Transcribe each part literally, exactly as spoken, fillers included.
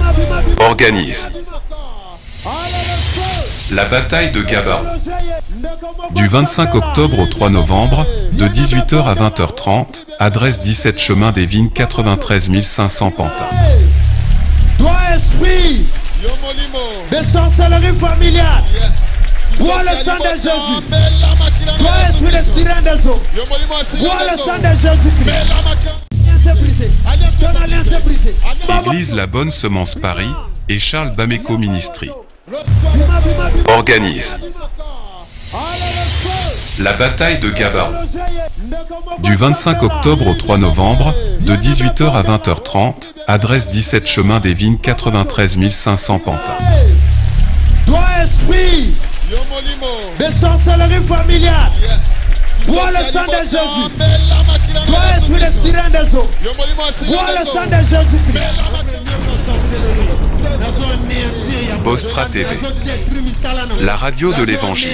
organise la bataille de Gabaon. Du vingt-cinq octobre au trois novembre, de dix-huit heures à vingt heures trente, adresse dix-sept chemin des Vignes, quatre-vingt-treize mille cinq cents Pantin. Toi, esprit de sorcellerie familiale, bois le sang de Jésus. Toi, esprit de sirène des eaux, bois le sang de Jésus-Christ. Ton alliance est brisée. Église La Bonne Semence Paris et Charles Bameko Ministry organise la bataille de Gabaon. Du vingt-cinq octobre au trois novembre, de dix-huit heures à vingt heures trente, adresse dix-sept chemin des Vignes, quatre-vingt-treize mille cinq cents Pantin. Toi, esprit de sorcellerie familiale, bois le sang de Jésus. Toi, esprit de sirène des eaux, bois le sang de Jésus-Christ. Bostra T V, la radio de l'Évangile.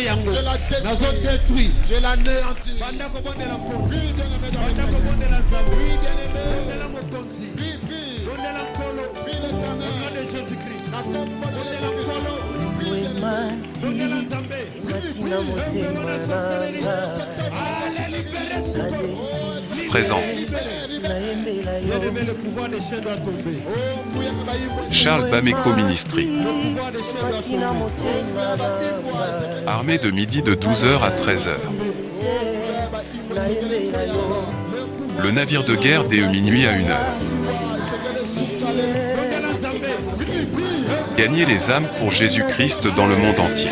Présente Charles Bameko Ministry. Armée de midi de douze heures à treize heures. Le navire de guerre dès minuit à une heure. Gagner les âmes pour Jésus-Christ dans le monde entier.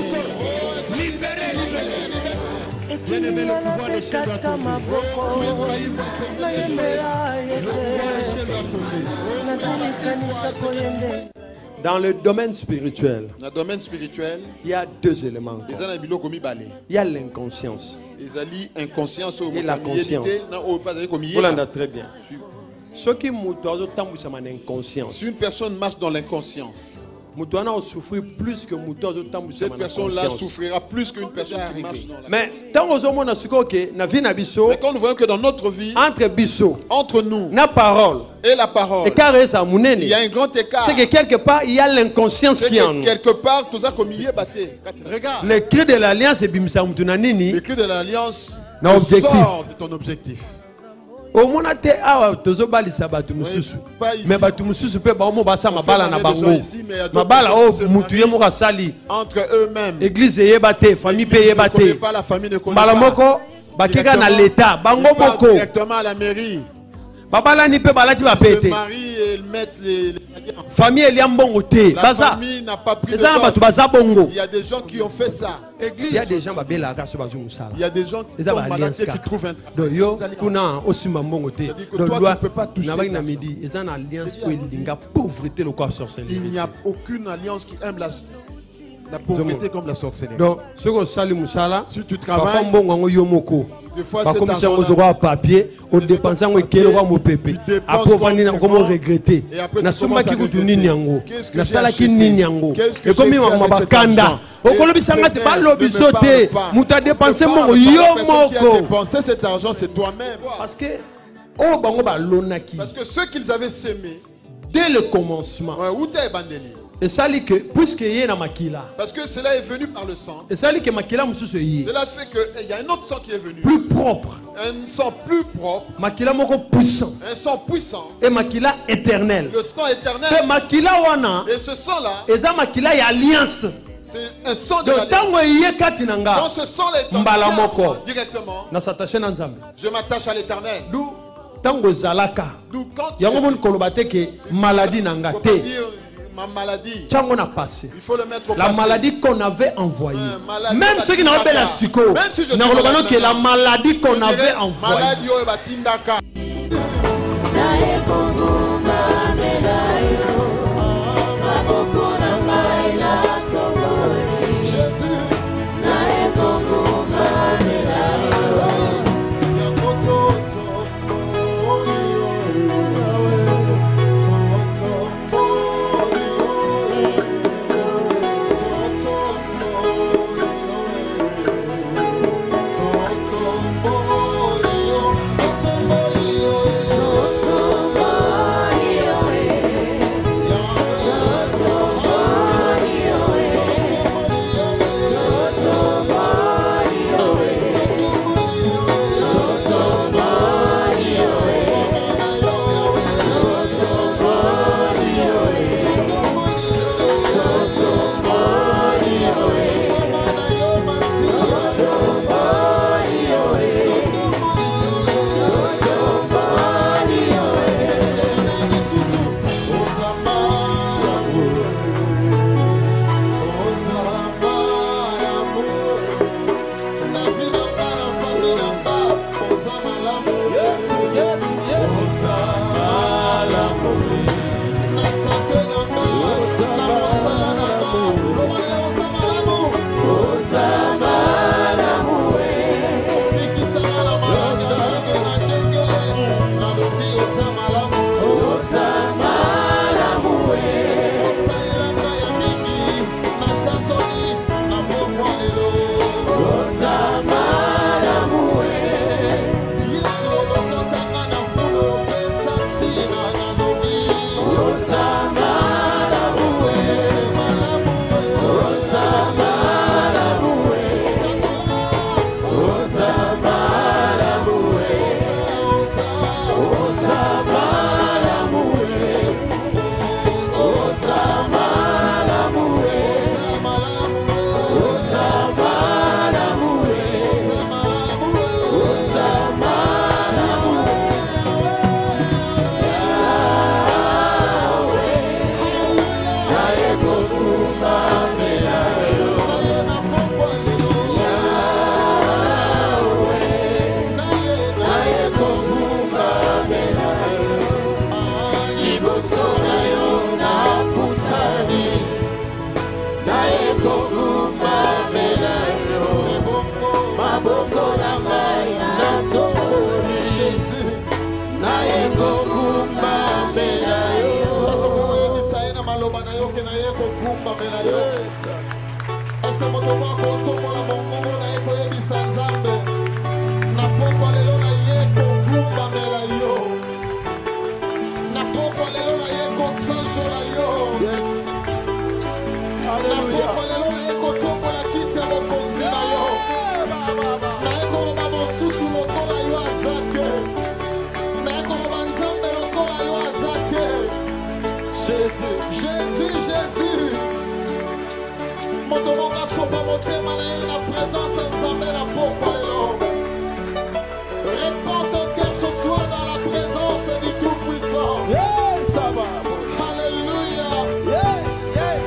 Dans le domaine spirituel, Dans le domaine spirituel, il y a deux éléments. il y a l'inconscience et la conscience. Vous l'entendez très bien. Ce qui inconscience. Si une personne marche dans l'inconscience, cette personne-là souffrira plus qu'une personne qui marche dans la... Mais quand nous voyons que dans notre vie, entre biso, entre nous, la parole et la parole, il y a un grand écart. C'est que quelque part, il y a l'inconscience qui est en nous. Quelque part, tout ça comme il est batté. Regarde, le cri de l'alliance est bimsa mtunanini. Le cri de l'alliance sort de ton objectif. Au moins te awa tozobalisa batu mususu mais batu mususu pe ba omo basa mabala na bango mabala o mutu ye moka sali entre eux-mêmes église yebate famille pe yebate mbala moko bakeka na l'état bango moko directement à la mairie babala ni pe balati ba pete mari et mettre les famille elia mbongo te baza n'a pas pris le batu baza bongo. Il y a des gens qui ont fait ça. Il y a des gens babela ka so bazu musala. Il y a des gens qui sont malades qui trouvent un do yo kuna osimba mbongo te do loi na baki na midi ezan alliance ko linga pauvreté le corps sorcellerie. Il n'y a aucune alliance qui aime la la pauvreté comme la sorcellerie. Donc ce que sali musala si tu travailles parfois mbongo ngo yomoko des fois c'est comme si on a papier on dépense on kelo wa mo pepe après vani na comment regretter na soma ki kutu nini yango na sala ki nini yango et comme ma bakanda o kolobisa ngati ba lobiso te muta dépenser mbongo yomoko dépenser cet argent c'est toi-même parce que oh bango ba lonaki parce que ceux qu'ils avaient sémé dès le commencement et ça dit que puisque y a makila parce que cela est venu par le sang et ça dit que makila mususu yi cela fait que il y a un autre sang qui est venu plus propre un sang plus propre makila moko puissant un sang puissant et makila éternel le sang éternel et makila wana et ce sang là et ça makila y alliance c'est un sang de l'alliance dans ce sang là directement je m'attache à l'éternel d'où tango zalaka yango mon kolobate ke maladie nanga te ma maladie. Passé. Il faut le mettre au la passé. maladie qu'on avait envoyée. Euh, même ceux qui n'avaient pas la psycho. Si que la maladie qu'on avait envoyée. Oh, maloba na yo ke na ye kokumba mela yo. Ese moto wako otombola mongongo na ye koyebisa Nzambe. Na pokwa lelo na ye kokumba mela yo. Na pokwa lelo na ye kosanjola yo. Yes. Na pokwa lelo na ye kotombola kiti ya mokonzi na yo. Na ye koloba mosusu lokola yo azate. Na ye koloba Nzambe lokola yo azate. Jésus, Jésus, Jésus. Moto moka sopa motema na ye na présence ya Nzambe na pokwa lelo. Répands ton cœur ce soir dans la présence du Tout-Puissant. yes, ça va. Alléluia. Yes, yes.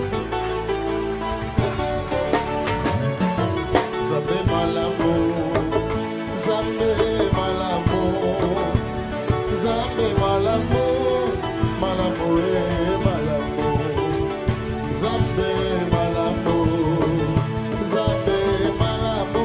Nzambe malamu, Nzambe malamu, Nzambe malamu, malamu eh malamu, Nzambe malamu, Nzambe malamu,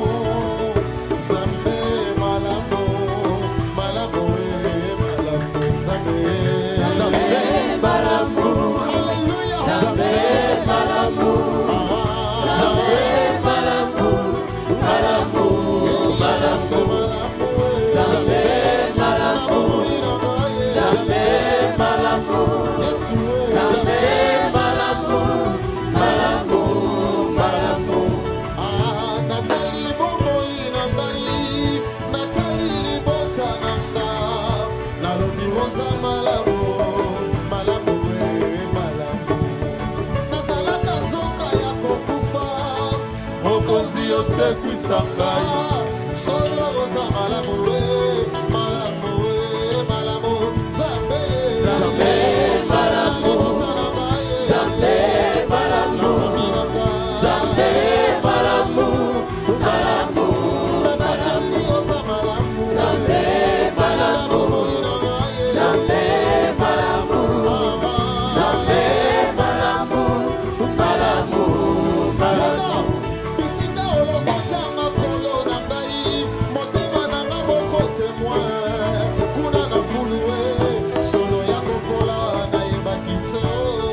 Nzambe malamu, malamu eh malamu, Nzambe, Nzambe malamu, Alléluia. Nzambe malamu, Nzambe malamu, malamu, malamu, Nzambe malamu, Nzambe malamu, Nzambe malamu, malamu, malamu. Ah, Natali bomoi na ngai, Natali libota na nga, nalobi oza malamu, malamu eh, malamu. Nazalaka nzoka ya kokufa, mokonzi osekwisa ngai, solo oza malamu eh, malamu eh, malamu. Nzambe, Nzambe malamu, libota na ngai, eh, Nzambe malamu, famille na ngai. Nzambe malamu, malamu, Natali oza malamu, Nzambe malamu, bomoi na ngai, eh, Nzambe malamu, Nzambe malamu, malamu, malamu. bisika olokotanga kolo na ngai, motema na nga moko témoin. Kuna na fulue solo ya kokola nayebaki te.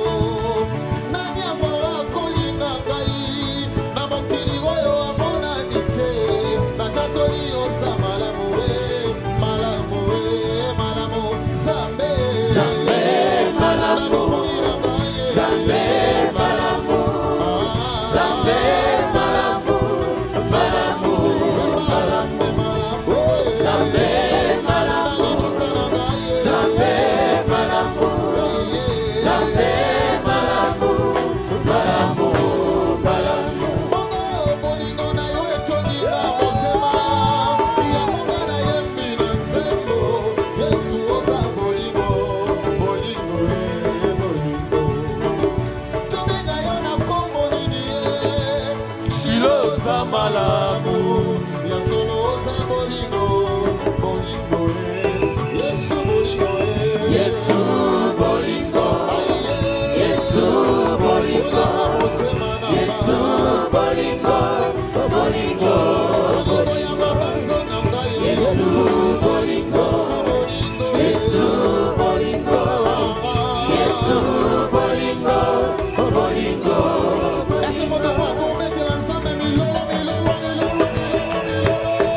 Nani yango akolinga ngai na mokili oyo amonani te. Natatoli oza malamu eh, malamu eh, malamu. Nzambe, Nzambe malamu, bomoi na ngai, eh, Nzambe malamu, Nzambe malamu, malamu, malamu, Nzambe malamu, Nzambe malamu, Nzambe malamu, malamu, malamu. Bongo bolingo na yo etoninga motema, yango nga nayembi na nzembo. Yesu oza bolingo, bolingo eh, bolingo. Tobenga yo na kombo nini eh, Shilo oza malamu, ya solo oza bolingo, bolingo eh, Yesu bolingo eh, Yesu bolingo, Yesu bolingo, motema na Yesu bolingo, bolingo, bolingo ya mabanzo na ngai, Yesu bolingo, Yesu bolingo, Yesu bolingo, bolingo. Ese moto kwa kumetela Nzambe milolo, milolo, milolo, milolo,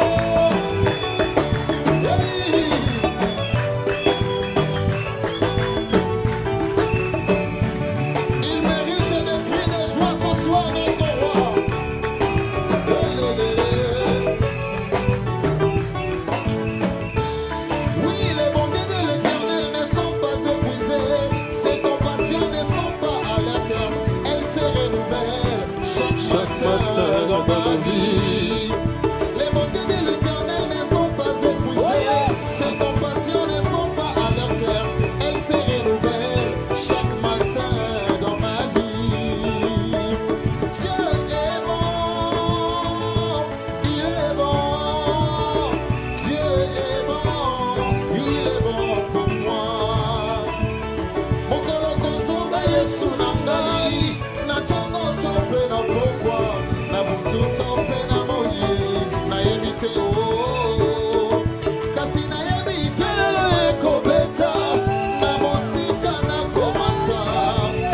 milolo. Hey! Il mérite des cris de joie ce soir, notre roi. Hey, hey, hey, hey. Oui, les bontés de l'Éternel ne sont pas épuisées, ses compassions ne sont pas à la terre, elles se renouvellent chaque matin dans ma vie. Les bontés de l'Éternel ne sont pas épuisées, ses compassions ne sont pas à la terre, elles se renouvellent chaque matin dans ma vie. Dieu est bon, il est bon, Dieu est bon, il est bon pour moi. Mokolo kozomba Yesu na ngai, na tongo to mpe na pokwa, na butu to mpe na moi, nayebi te oh. Kasi nayebi kelelo ekobeta, na mosika na komata,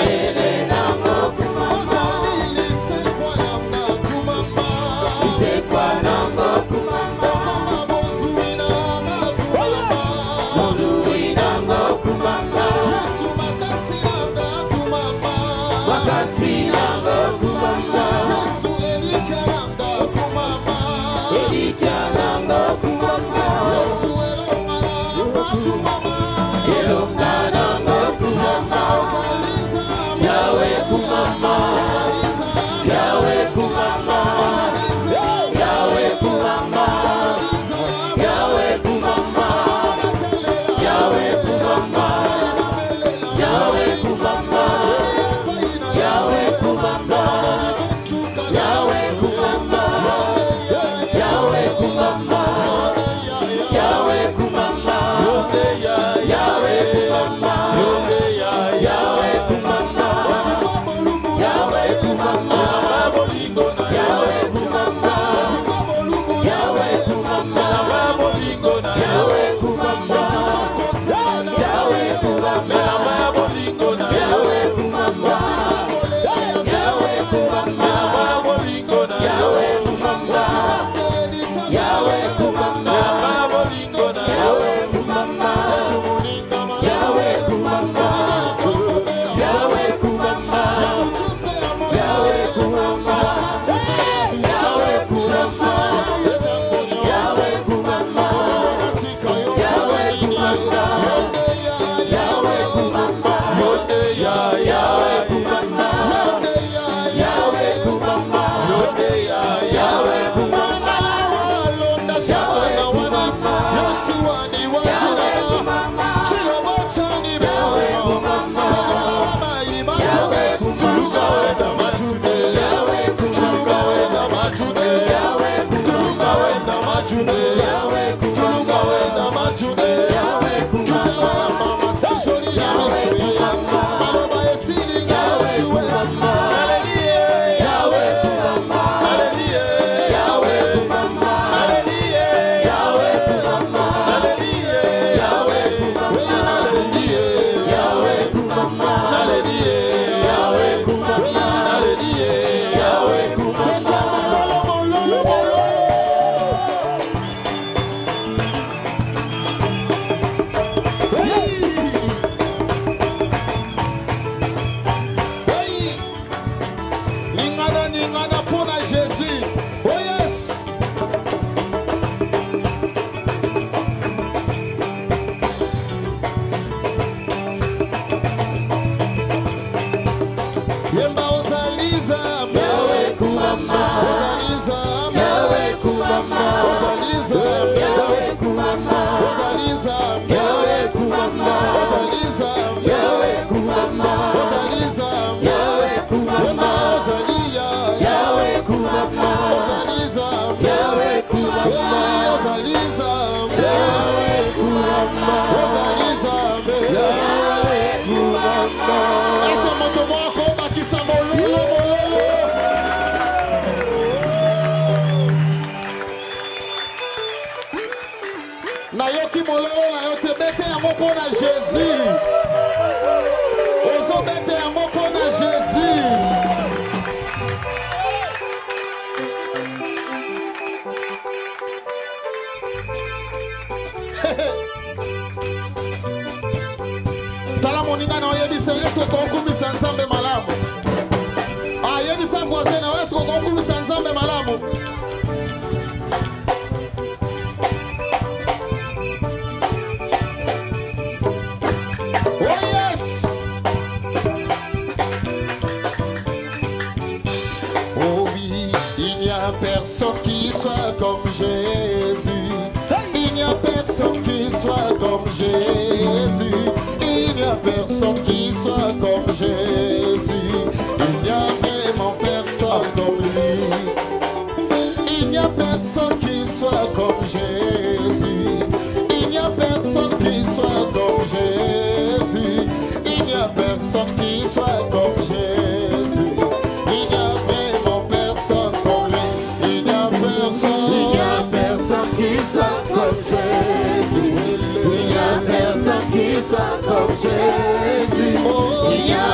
Comme Jésus, il n'y a personne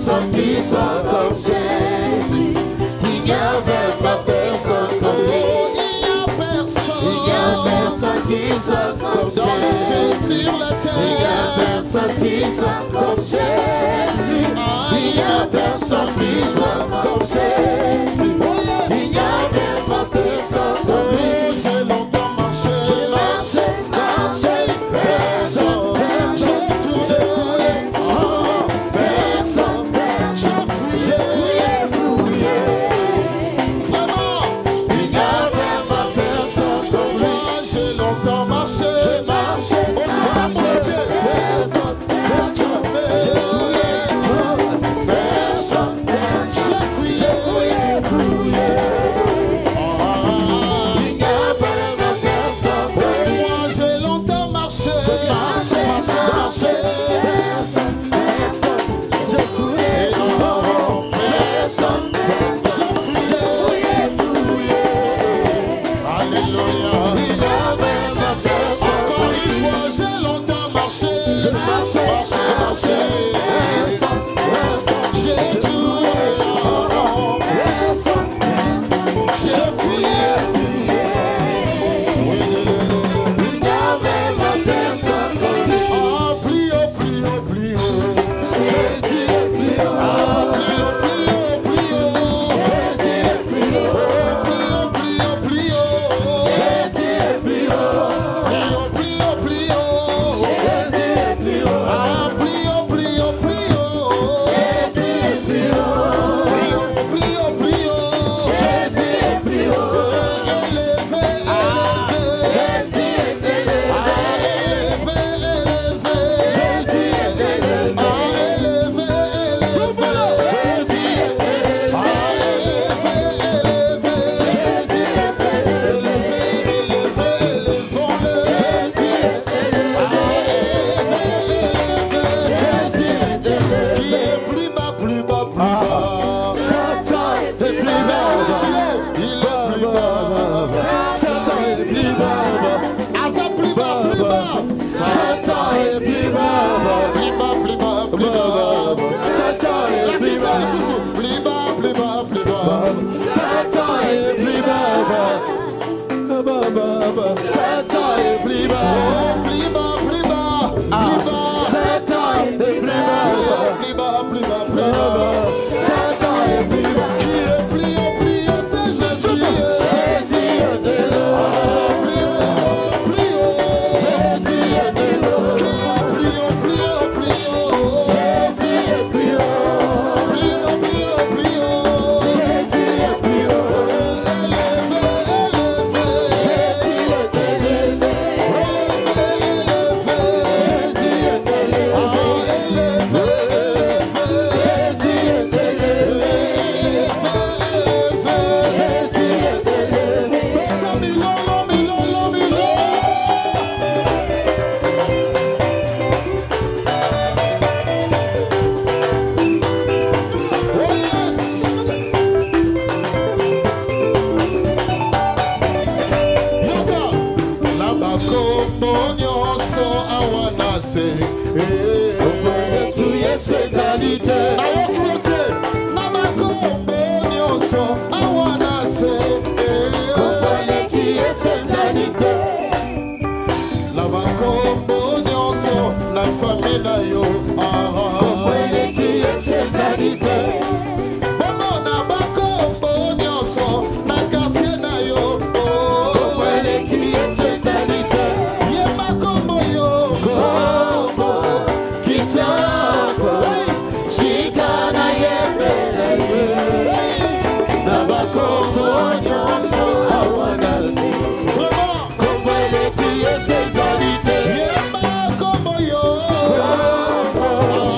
personne qui soit comme Jésus. Il n'y a personne, personne comme lui. Il n'y a personne, il n'y a personne qui soit comme Jésus sur la terre. Il n'y a personne qui soit comme Jésus. Il n'y a personne qui soit comme Jésus. Il n'y a personne qui soit comme lui. J'ai longtemps marché, j'ai marché, marché. Personne, personne, tout est tout. Personne, personne, j'ai fouillé, fouillé. Vraiment, il n'y a personne, personne comme lui. Moi j'ai longtemps marché, j'ai marché, marché. Personne, personne, j'ai fouillé, personne, personne, j'ai fouillé, fouillé. Il n'y a personne, personne comme lui. Moi j'ai longtemps marché, j'ai marché, marché, marché. Personne, personne, j'ai fouillé, personne, personne, j'ai fouillé, fouillé. Alléluia. Il n'y a personne, personne. Encore une fois, j'ai longtemps marché, j'ai marché, marché, marché. Personne, personne, j'ai tout personne, personne, j'ai fouillé, fouillé. Il n'y a même personne comme lui. Oh, plus haut, plus haut, plus haut. Jésus est plus haut. Ah, plus haut, plus haut, plus haut. Jésus est plus haut. Plus haut, plus haut, plus haut. Jésus est plus haut. Plus haut, plus haut, plus haut. Jésus est plus haut. Ah, plus haut, plus haut, plus haut. Jésus est plus haut. Plus haut, plus haut, plus haut. Jésus est plus haut. Élevé, élevé. Jésus est élevé. Élevé, élevé. Jésus est élevé. Élevé, élevé. Jésus est élevé. Élevé, élevé. Jésus est élevé. Élevé, élevons-le. Jésus est élevé. Élevé, élevé. Jésus est élevé. Qui est plus bas, plus bas, plus bas. Satan est plus bas. Il est plus bas. Satan est plus bas. Asa plus bas, plus bas. Satan est plus bas. Plus bas, plus bas, plus bas. Satan est plus bas. Plus bas, plus bas, plus bas. Satan est plus bas. Satan est plus bas. Plus bas, plus bas, plus bas. Satan est plus bas. Plus bas, plus bas, plus bas. Satan est plus bas. Qui est plus haut, plus haut, c'est Jésus. Jésus est de l'eau. Plus haut, plus haut. Jésus est de l'eau. Qui est plus haut, plus haut, plus haut. Jésus est plus haut. Plus haut, plus haut, plus haut. Jésus est plus haut. Élevé, élevé. Jésus est élevé. Élevé, élevé. Jésus est élevé. Ah, élevé, élevé. Jésus est élevé. Élevé, élevé. Jésus est élevé. Beta milolo, milolo, milolo. Oh yes. Yoga. Nabakombo nyonso awanase. Komwe tu Yesu ezalite. Awokulote. Nabakombo nyonso awanase. Komwe ki Yesu ezalite. Nabakombo nyonso na famille na yo. Komwe ki Yesu ezalite. Bomo nabakombo nyonso na quartier na yo. Komwe ki Yesu ezalite. Yeba kombo yo. Kombo kitoko. Shikana yembe na ye. Nabakombo nyonso awanasi. Vraiment. Komwe ki Yesu ezalite. Yeba kombo yo. Kombo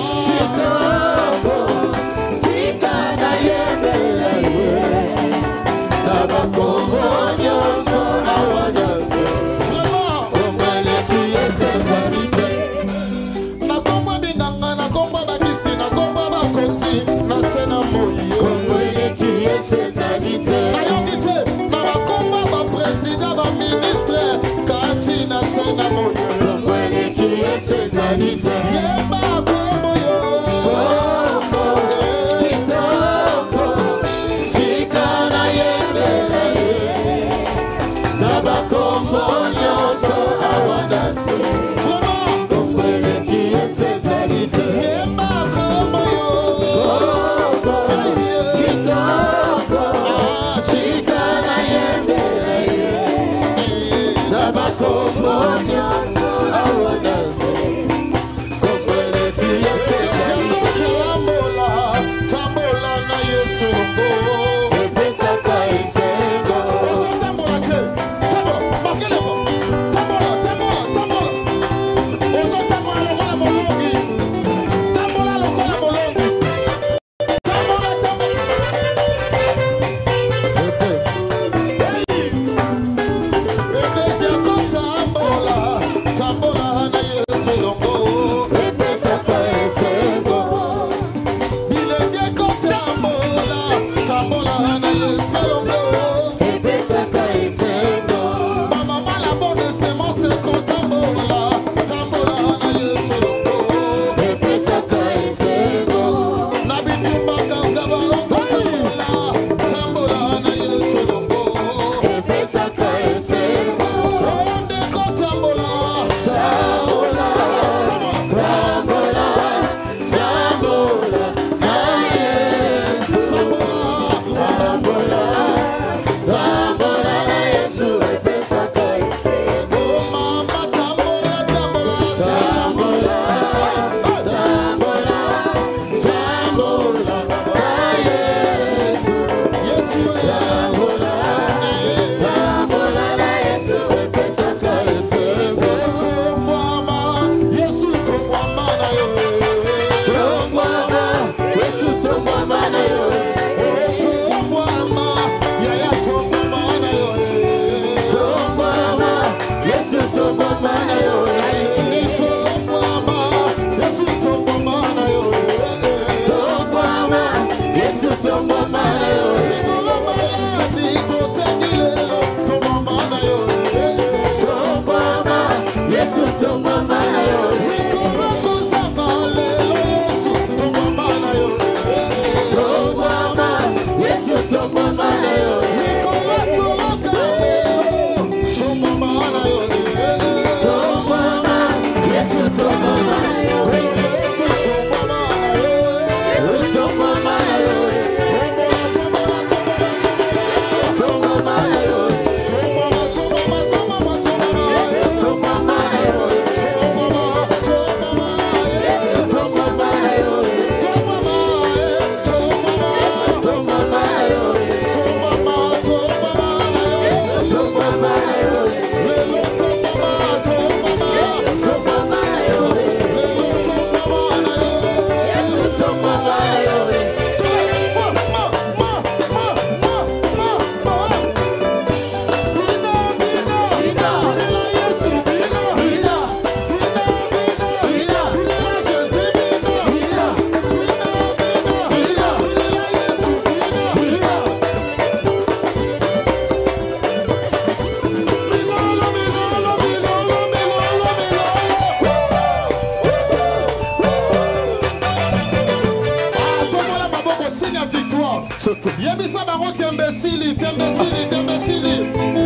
signe à victoire. Yebisa Baro Tembesili, Tembesili, Tembesili.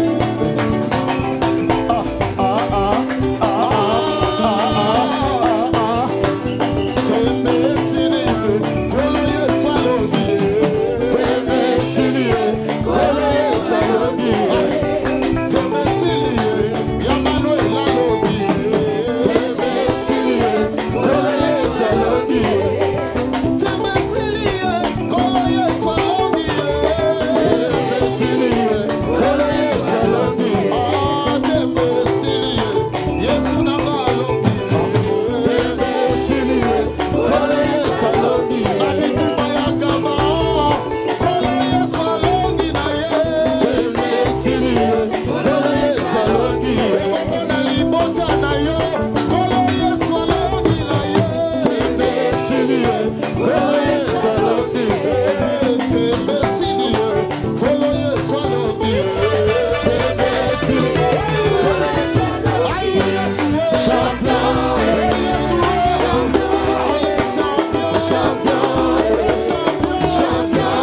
Ah, ah, ah, ah, ah, ah, ah. Tembesili, Koloye Swalogi. Tembesili, Koloye Swalogi. Tembesili, Yamanuel Lalogi. Tembesili, Koloye Swalogi. Tembesili, Koloye Swalogi. Tembesili, Koloye Swalogi. Ah, Tembesili, Yesu Nagalogi. Tembesili, Koloye Swalogi. Nabitumba ya Gaba, Koloye Swalogi na ye. Tembesili, Koloye Swalogi. Ebomona libota na yo, Koloye Swalogi na ye. Tembesili, Koloye Swalogi. Tembesili, Koloye Swalogi. Tembesili, Koloye Swalogi. Ay, Yesu, champion. Yesu, champion. Champion, champion. Champion, champion.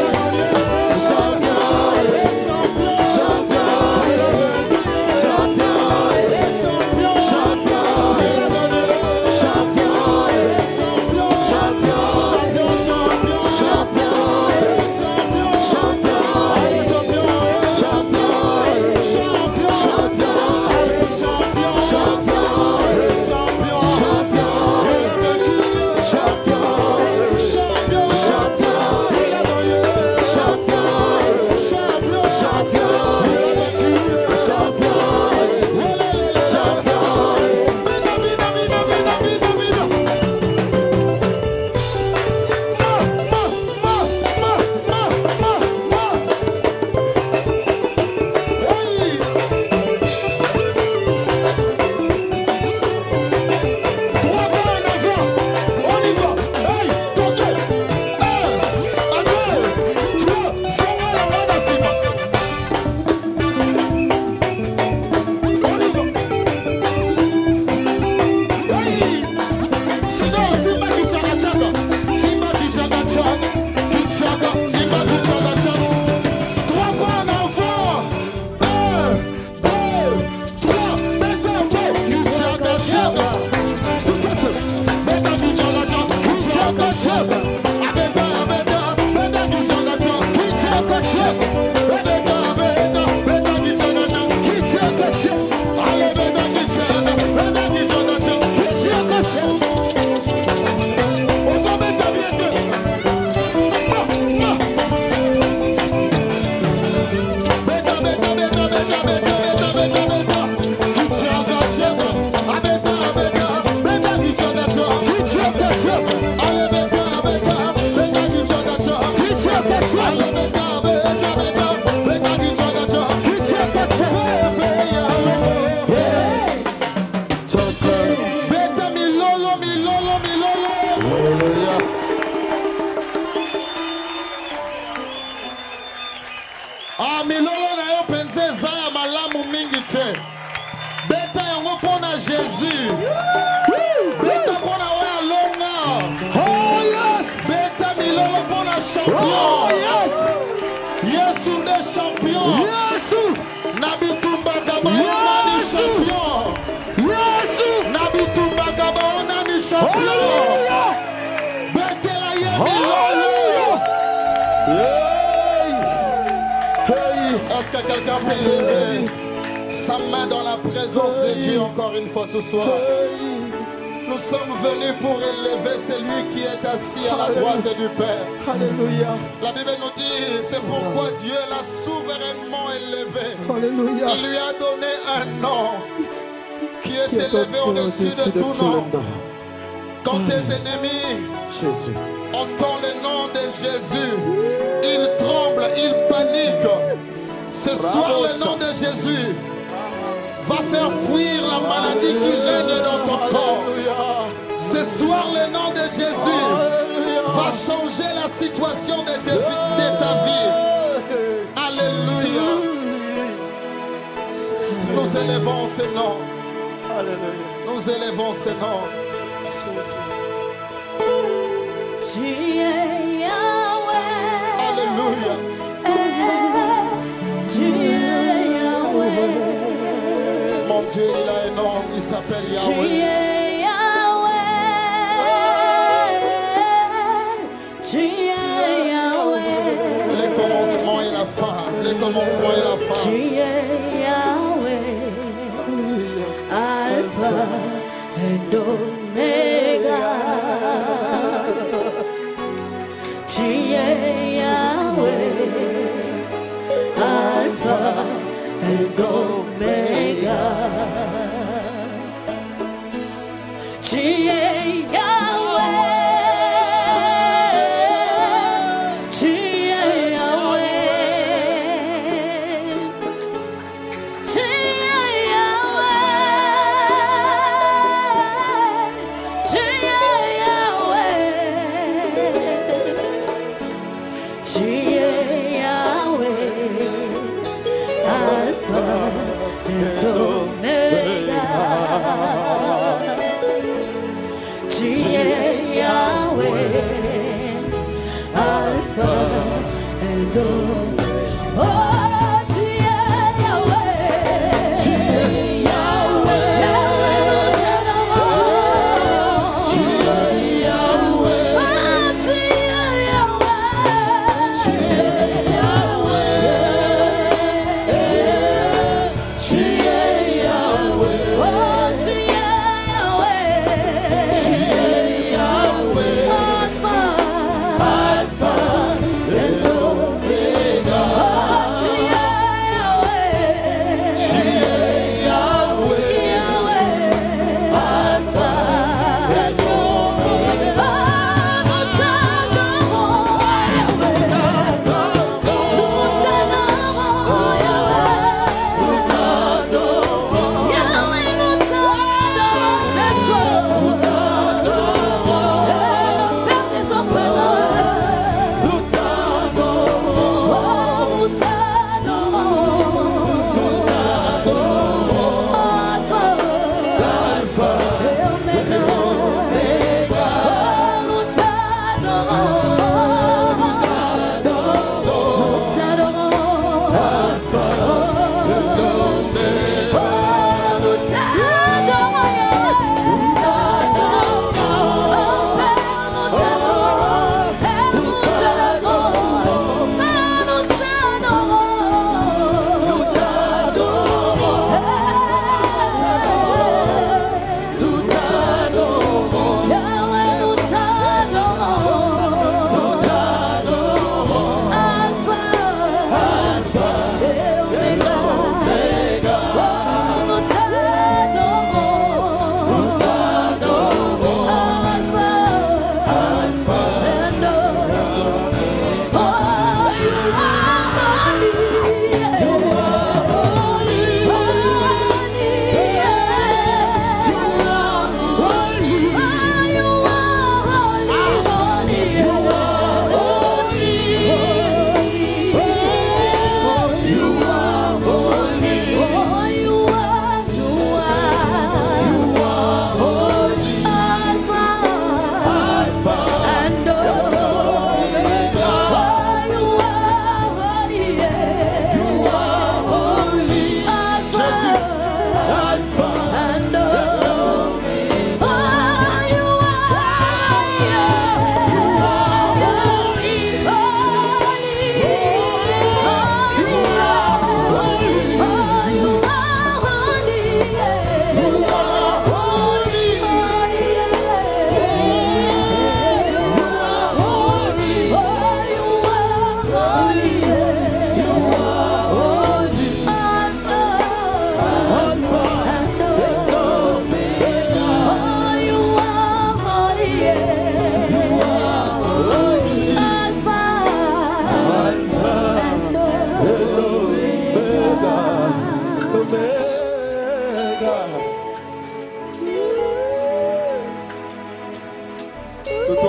Ah, milolo na yo penze zaya malamu mingi te. Beta yango pona Jésus. Beta pona oya longa. Oh yes. Beta milolo pona champion. Oh yes. Yesu nde champion. Yesu. Nabitumba gaba ona ni champion. Yesu. Nabitumba gaba ona ni champion. Beta la ye milolo. Est-ce que quelqu'un peut lever sa main dans la présence de Dieu encore une fois ce soir? Nous sommes venus pour élever celui qui est assis à la droite du Père. Alléluia. La Bible nous dit, c'est pourquoi Dieu l'a souverainement élevé. Alléluia. Il lui a donné un nom qui est, qui est élevé au-dessus de, de tout nom. Quand tes ennemis Jésus. Entendent le nom de Jésus, ils tremblent, ils paniquent. Ce soir, le nom de Jésus va faire fuir la maladie qui règne dans ton corps. Ce soir, le nom de Jésus va changer la situation de, te, de ta vie. Alléluia. Nous élevons ce nom. Nous élevons ce nom. Tu es Yahweh. Dieu, il a un nom, il s'appelle Tu Yahweh. es Yahweh. Tu es Yahweh. Les commencements et la fin, les commencements et la fin. Tu es Yahweh. Alpha et Omega. Tu es Yahweh. Alpha et Omega. Tu es Yahweh. Tu es Yahweh. Tu es Yahweh. Tu es Yahweh. Tu es Yahweh. Alpha et Omega. Tu es Yahweh, Alpha et Omega. Oh, tu es Yahweh. Tu es Yahweh. Tu es Yahweh. Ah, tu es Yahweh. Tu es Yahweh. Tu es Yahweh. Oh, tu es Yahweh. Tu es Yahweh. Alpha, Alpha et Omega. Oh, tu es Yahweh. Tu es Yahweh. Yahweh. Alpha et Omega. Oh, nous t'adorons, Yahweh. Nous t'adorons, Yahweh. Nous t'adorons. Yahweh, nous t'adorons ce soir. Nous t'adorons. Le Père des orphelins. Nous t'adorons. Oh, nous t'adorons. Nous t'adorons. Alpha et Omega. Oh, nous t'adorons. Nous t'adorons. Nous t'adorons. Alpha et Omega. Oh, nous t'adorons, Yahweh. Nous t'adorons. Oh, Père, nous t'adorons. Père, nous t'adorons. Père, nous t'adorons. Nous t'adorons. Nous t'adorons. Yahweh, nous t'adorons. Nous t'adorons. Alpha, Alpha et Omega. Oh, nous t'adorons. Nous t'adorons. Alpha, Alpha et Omega. Oh, you are holy. You are holy. Holy. You are holy. Oh, you are holy. Holy. You are holy. You are holy. Oh, you are, you are. You are holy. Alpha, Alpha and Omega. Oh, you are holy. You are holy. Alpha, Alpha and Omega. Oh, you are, you are holy. Holy. Oh, you are holy. Oh, you are holy. You are holy. You are holy. Oh, you are holy. You are holy. Alpha, Alpha and Omega. Oh, you are holy. You are holy. Alpha, Alpha and Omega.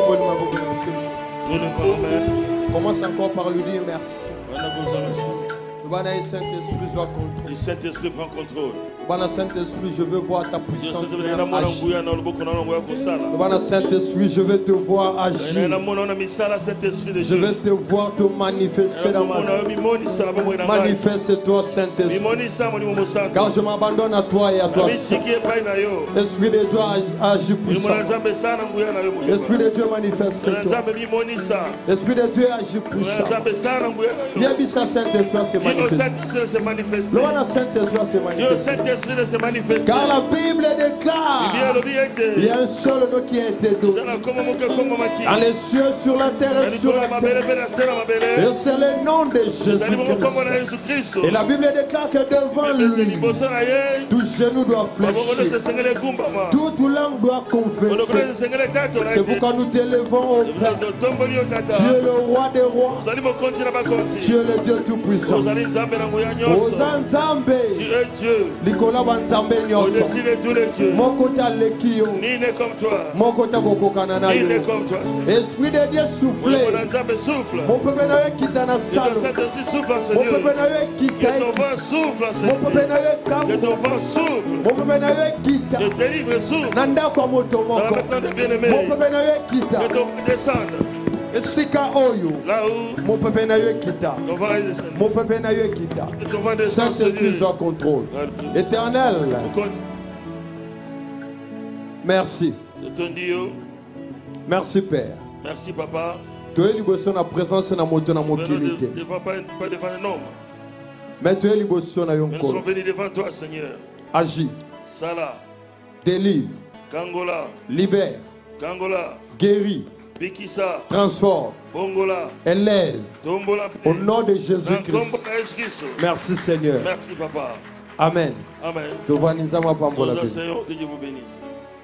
Commence encore par lui dire merci. On a besoin de merci. Bwana Saint-Esprit soit contrôle. Le Saint-Esprit prend contrôle. Bwana Saint-Esprit, je veux voir ta Dieu puissance se révèle dans mon agir. embouillant dans le beau qu'on a envoyé pour ça là. Bwana Saint-Esprit, je veux te voir Il y a agir. un monde on a mis ça là, Saint-Esprit de Je Dieu. veux te voir te manifester dans ma vie. Manifeste-toi, Saint-Esprit. Car je m'abandonne à toi et à toi seul. Esprit de Dieu agit puissamment. L'Esprit de Dieu manifeste-toi. L'Esprit de Dieu agit puissamment. Yebisa Saint-Esprit se manifeste. Le Bwana Saint-Esprit se manifeste. Car la Bible déclare il y a un seul nom qui a été donné. Dans les cieux, sur la terre et sur la terre. Et c'est le nom de Jésus-Christ. Et la Bible déclare que devant lui, tout genou doit fléchir. Toute langue doit confesser. C'est pourquoi nous t'élevons au Père. Tu es le roi des rois. Tu es le Dieu tout-puissant. Oza Nzambe. Likola banzambe nyonso. Moko taleki yo. Moko tabokokana na yo. Esprit de Dieu souffle. Mon peuple n'a eu kita na salo. Mon peuple n'a eu kita. Mon peuple n'a eu kamu. Mon peuple n'a eu kita. Nanda kwa moto moko. Mon peuple n'a eu kita. Esika oyo. Mon peuple n'a eu kita. Mon peuple n'a eu kita. Saint-Esprit soit contrôle. Éternel. Merci. Merci Père. Merci papa. Tu es liboso na présence na moto na mokilité. Devant pas pas devant un homme. Mais tu es liboso na Nous sommes yonkolo. venus devant toi, Seigneur. Agis, Sala, délivre, Kangola, libère, Kangola, guéris, Bikisa, transforme, Bongola, élève. Tombola. Au nom de Dans Jésus-Christ. Jésus-Christ. Merci Seigneur. Merci papa. Amen. Amen. Tovanizama pambola Nous pe. enseignons, que Dieu vous bénisse.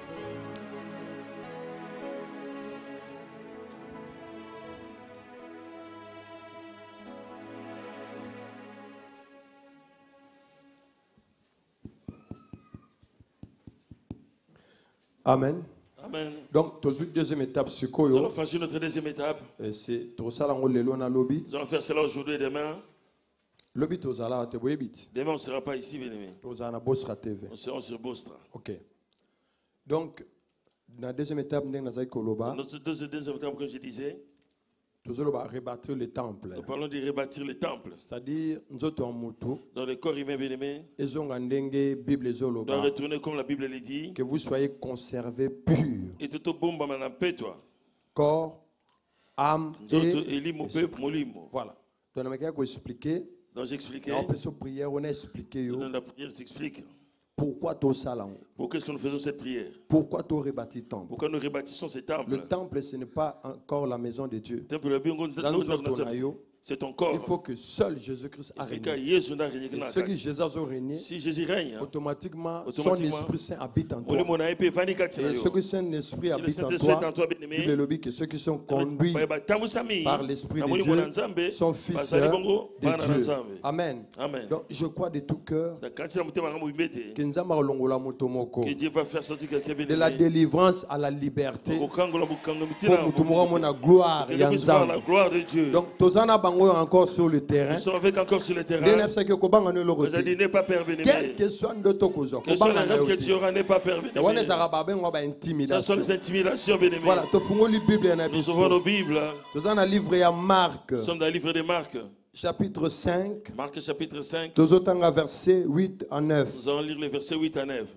Amen. Amen. Donc, tu as une deuxième étape, c'est quoi? Nous allons franchir notre deuxième étape. C'est tout ça, on le lona lobby. Nous allons faire cela aujourd'hui et demain. Lobby, tu as là, tu as bit. Demain, on ne sera pas ici, bien aimé. Tu as na Bosra T V. On sera sur Bostra. Ok. Donc, dans la deuxième étape, nous avons koloba. Notre deuxième deuxième étape, comme je disais, Tu as rebâtir le temple. nous parlons de rebâtir le temple. C'est-à-dire, nous avons moto. Dans le corps humain, bien aimé, Ils ont gandenge Bible nous zoloba. allons retourner comme la Bible le dit. Que vous soyez conservés purs. Et tout au bon, bah, maintenant, paix, toi. Corps, âme Nous et autres, Élie, mon esprit. peuple, mon limo. Voilà. Donc, on va expliquer. Donc, j'expliquais. On peut se prier, on a expliqué Dans la prière, je t'explique. pourquoi tu as Pourquoi est-ce que nous faisons cette prière? Pourquoi tu as rebâti le temple. Pourquoi nous rebâtissons ce temple? Le temple, ce n'est pas encore la maison de Dieu. Temple, le bien, Dans nous- nous nous- autres, nous- c'est ton il corps. faut que seul Jésus-Christ a C'est quand régné. Jésus n'a régné que Et dans la ceux qui carte. Jésus a régné, Si Jésus règne, automatiquement, son Automatiquement, Esprit Saint habite en on toi. lui mon épée, Fanny Katina, Et yo. ceux qui Saint-Esprit Si le habite en Saint-Esprit est en toi, toi, bien Bible aimé, le dit que ceux qui sont conduits par l'Esprit de Dieu sont fils et sœurs de Dieu. Amen. Amen. Donc, je crois de tout cœur Quand il a monté, maman, il mette, que nous avons longola motomoko. que Dieu va faire sortir quelqu'un bien De la aimé. délivrance à la liberté. Au Kangola, au Kangola, Pour que tout le monde ait la gloire. que Dieu puisse voir la gloire de Dieu. Donc, Tozana Bango est encore sur le terrain. Nous sommes avec encore sur le terrain. Vous Vous avez dit, n'aie pas peur, bien quel aimé. que soit notre cause, Que soit la rêve que tu auras, n'aie pas peur, bien aimé. Ça sont les intimidations, bien aimé. Voilà, tu fais la Bible. Nous ouvrons nos Bibles. Nous avons un livre à Marc, Nous sommes dans le livre de Marc. chapitre cinq, Marc chapitre cinq. nous avons versets huit à neuf. Nous allons lire les versets huit à neuf.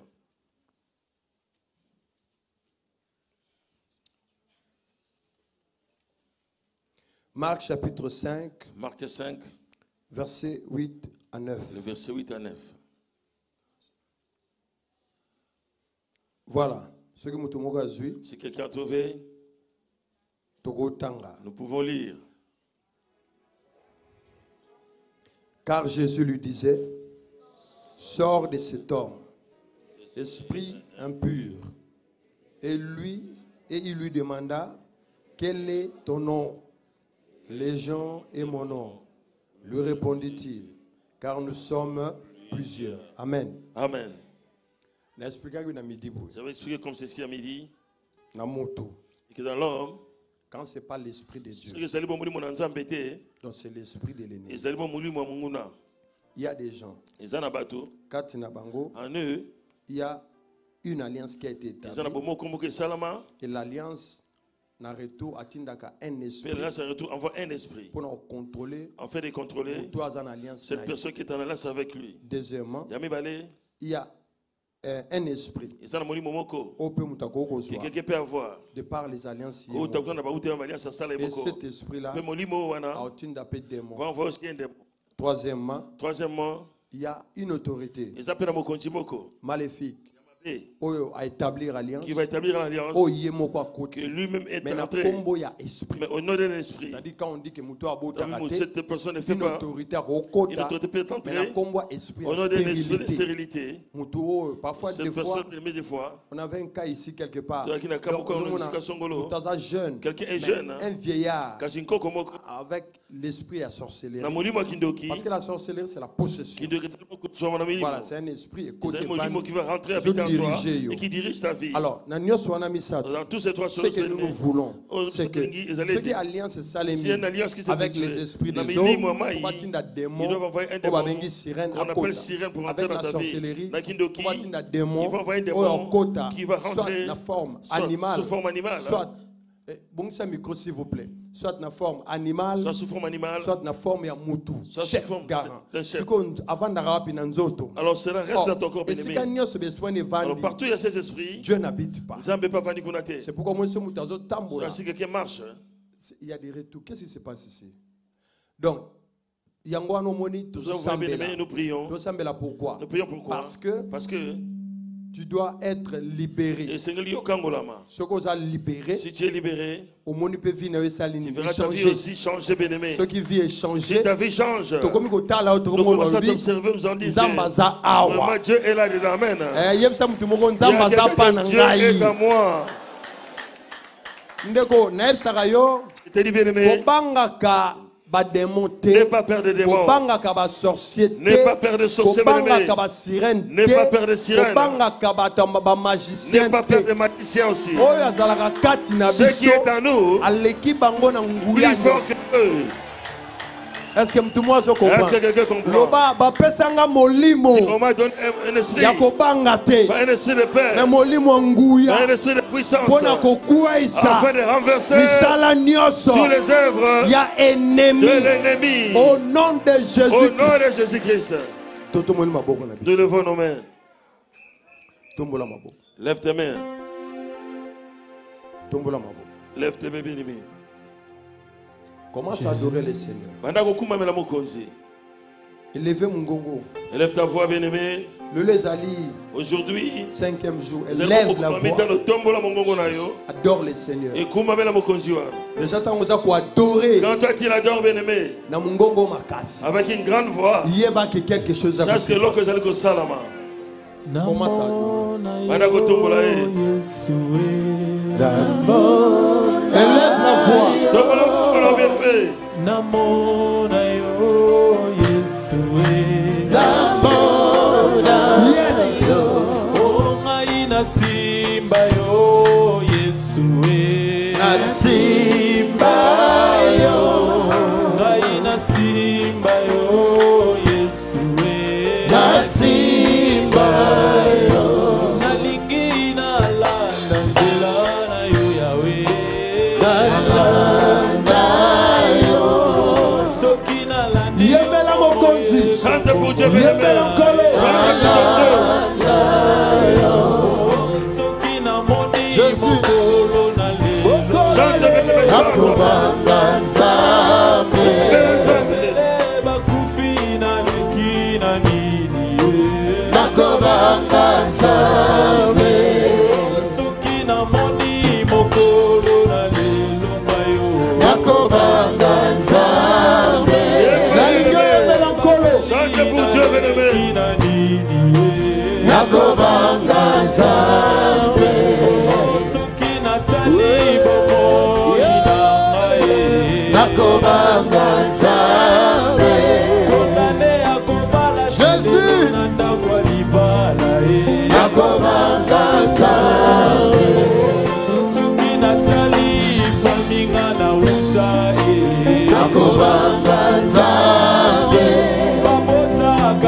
Marc chapitre cinq, Marc cinq, versets huit à neuf. le verset huit à neuf. Voilà, ce que nous avons vu, Si quelqu'un a trouvé, nous pouvons lire. Car Jésus lui disait, sors de cet homme, esprit impur. Et lui, et il lui demanda, quel est ton nom? Légion est mon nom. Lui répondit-il, car nous sommes plusieurs. Amen. Amen. J'avais expliqué comme ceci à midi. Et que dans l'homme, quand ce n'est pas l'esprit de Dieu, donc donc c'est l'esprit de l'ennemi. Il y a des gens. Ils en abattu. Quand na bango, En eux, il y a une alliance qui a été ils en établie. abattu comme que Salama. Et l'alliance n'a retour à Tindaka un esprit. Mais là, ça retourne, envoie un esprit. Pour nous contrôler. En fait, de contrôler Toi, en alliance. cette personne qui est en alliance avec lui. Deuxièmement, Yami Balé. il y a euh, un esprit. Ils en abattu Momoko. Au peu mutako ko Que soit. quelqu'un peut avoir. De par les alliances. Ko utakuwa na baute en alliance ça Et cet esprit-là, Pe molimo wana. a Tinda pe démon. Va envoyer aussi un démon. Troisièmement, Troisièmement, il y a une autorité ils appellent à Mokonji Moko. maléfique Et oyo à établir alliance. qui va établir l'alliance. Oh, yemoko à Que côté. lui-même est Mais na entré. kombo ya esprit. Mais au nom de l'esprit. C'est-à-dire quand on dit que muto abota T'as vu, raté, cette personne ne fait une pas. autorité à Une rokota. autorité peut Mais na entrer. kombo esprit Au à nom de l'esprit de stérilité. stérilité. Muto oyo, parfois des Cette fois, personne, mais des fois, on avait un cas ici quelque part. Tu vois qu'il y a un Donc, cas nous, on a- jusqu'à Songolo. muto aza jeune. Quelqu'un est Mais jeune, hein. Un vieillard Kasinko Komoko. avec l'esprit à sorcellerie. Na molimo Kindoki. Parce que la sorcellerie, c'est la possession. Qui devrait beaucoup de soit mon ami. Voilà, c'est un esprit. C'est Écoutez, un molimo qui va rentrer je habiter en toi diriger, yo. et qui dirige ta vie. Alors, na nyonso wana misato, Dans tous ces trois ce choses, que nous, nous voulons, Oh, c'est que ils allaient ce qui est dire. alliance salemi S'il y a une alliance qui s'est avec fixée, les esprits dans des mes hommes, lignes, moi, pour ils- batinda ils démon, doivent envoyer un pour démon babengi sirène qu'on à appelle kota. sirène pour Avec rentrer la dans ta vie. sorcellerie, Na Kindoki, pour batinda démon, ils vont envoyer un démon oyo kota, qui va soit rentrer na forme soit animale, sous forme animale, soit eh, bongisa micro s'il vous plaît, soit na forme animale, soit sous forme animale. soit na forme ya mutu, Soit sous chef forme garant. d'un chef. Siko avant d'arapi na nzoto. Alors cela reste Or, dans ton corps esika bien-aimé. nyonso besoin ne Alors vandi, partout il y a ces esprits. Dieu n'habite pas. Nzambe pas vandi kunate. C'est pourquoi moi, ce moutazo tambola. Soit si quelqu'un marche, Il y a des retours. Qu'est-ce qui se passe ici? Donc, Yangwano Moni, nous toujours avons bien-aimé, Sambela. nous prions. Toujours Sambela, pourquoi? Nous prions pourquoi? Parce que Parce que tu dois être libéré. et Seigneur Lio Kangolama. Ce qu'on a libéré, Si tu es libéré, au Moni peut venir et tu s'aligner, verras ta vie changer. aussi changer, bien-aimé. Ce qui vit est Si changé. ta vie change, Donc, comme il y a là, nous commençons à t'observer, nous en disons Nzambaza awa. vraiment Dieu est là dedans. Amen. Eh, yebisa mutu moko Il y a Nzambaza quelqu'un pa que na Dieu est ngai. dans moi. Ndeko, nayebisaka yo, Je te dis bien aimé, kobangaka badémon n'aie te, pas peur des démons. kobangaka basorcier N'aie te, pas peur des sorciers, bien-aimé. kobangaka basirène N'aie pas peur des te, sirènes. kobangaka bato N'aie bamagicien pas peur te, des magiciens aussi. oyo azalaka kati na Ce qui biso est en nous, aleki bango na nguya plus fort nyonso. que eux. Est-ce que mtu mwazo Est-ce que comprend? quelqu'un comprend? Loba bapesanga molimo On m'a donné un, un esprit, ya kobanga te, pas un esprit de na paix, molimo ya pas un nguya esprit de puissance, mpona kokweyisa afin de renverser misala nyonso tous les œuvres ya ennemi de l'ennemi. au nom de Au Jésus. nom de Jésus-Christ, Totomoli maboko na nous biso. levons nos mains. Tombola maboko. Lève tes mains. Tombola maboko. Lève tes mains, bien-aimé. Commence à adorer le Seigneur. Banda kokumamela mokonzi. Élevez mon gongo. Élève ta voix, bien-aimé. Le Lezali, Aujourd'hui, cinquième jour, nous allons élève la proclamer voix. dans le tombeau la mongongo na yo. Adore le Seigneur. Et kumamela mokonzi wa. Déjà, tant qu'on a quoi adorer, Quand toi tu l'adores, bien-aimé, na mungongo makasi. avec une grande voix, Yeba que quelque chose a sache que l'eau que j'allais ko salama. Commence à adorer. Banda kotombola e. Élève la voix. Tombola mongongo bien-aimé. Namona yo Yesue Yes. O ngai na simba yo Yesue Na simba yo ngai na simba yo Yesue Na simba yo nalingi nalanda nzela na yo Yawe nalanda yo soki nalandi Yebela mokonzi. Chante pour Dieu, Yebela bien-aimé. nkolo. Chante soki namoni Jésus. mokolo na lelo pour Dieu. Chante, bien-aimé. Chante. Ele bakufi naleki na nini ye soki namoni mokolo na lelo mayo Nalingi oyebela nkolo. Chante pour Dieu, bien-aimé. Naleki na nini ye soki natali bomoi na ngai kondane akobala Jésus. na ndako ya libala ye soki natali faminga na wuta ye babota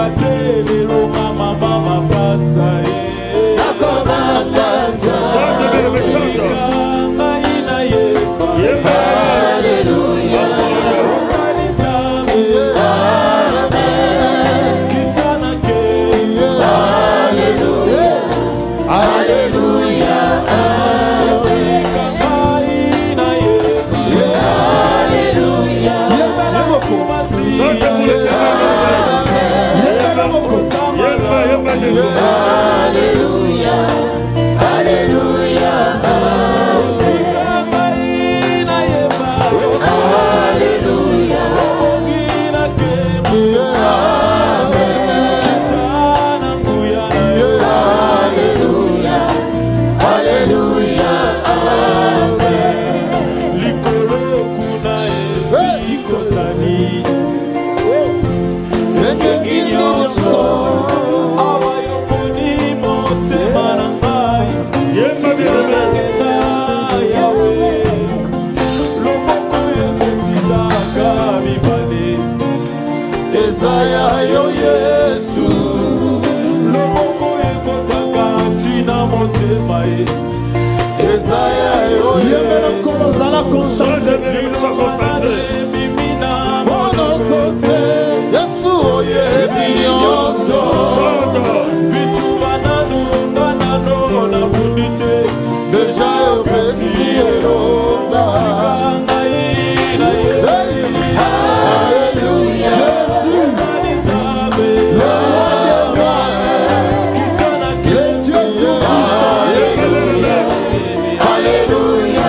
Ezaya yo Yesu loboko ekotaka ntina motema ye Ezaya yo Yesu Zala concentré. mimina mono kote Yesu oye binyoso bituba nanu nganano na bundite Deja yo pesi elonga ngai na ye Alléluia Jésus, Zalizabe, Le roi des rois kitana le Dieu de Alléluia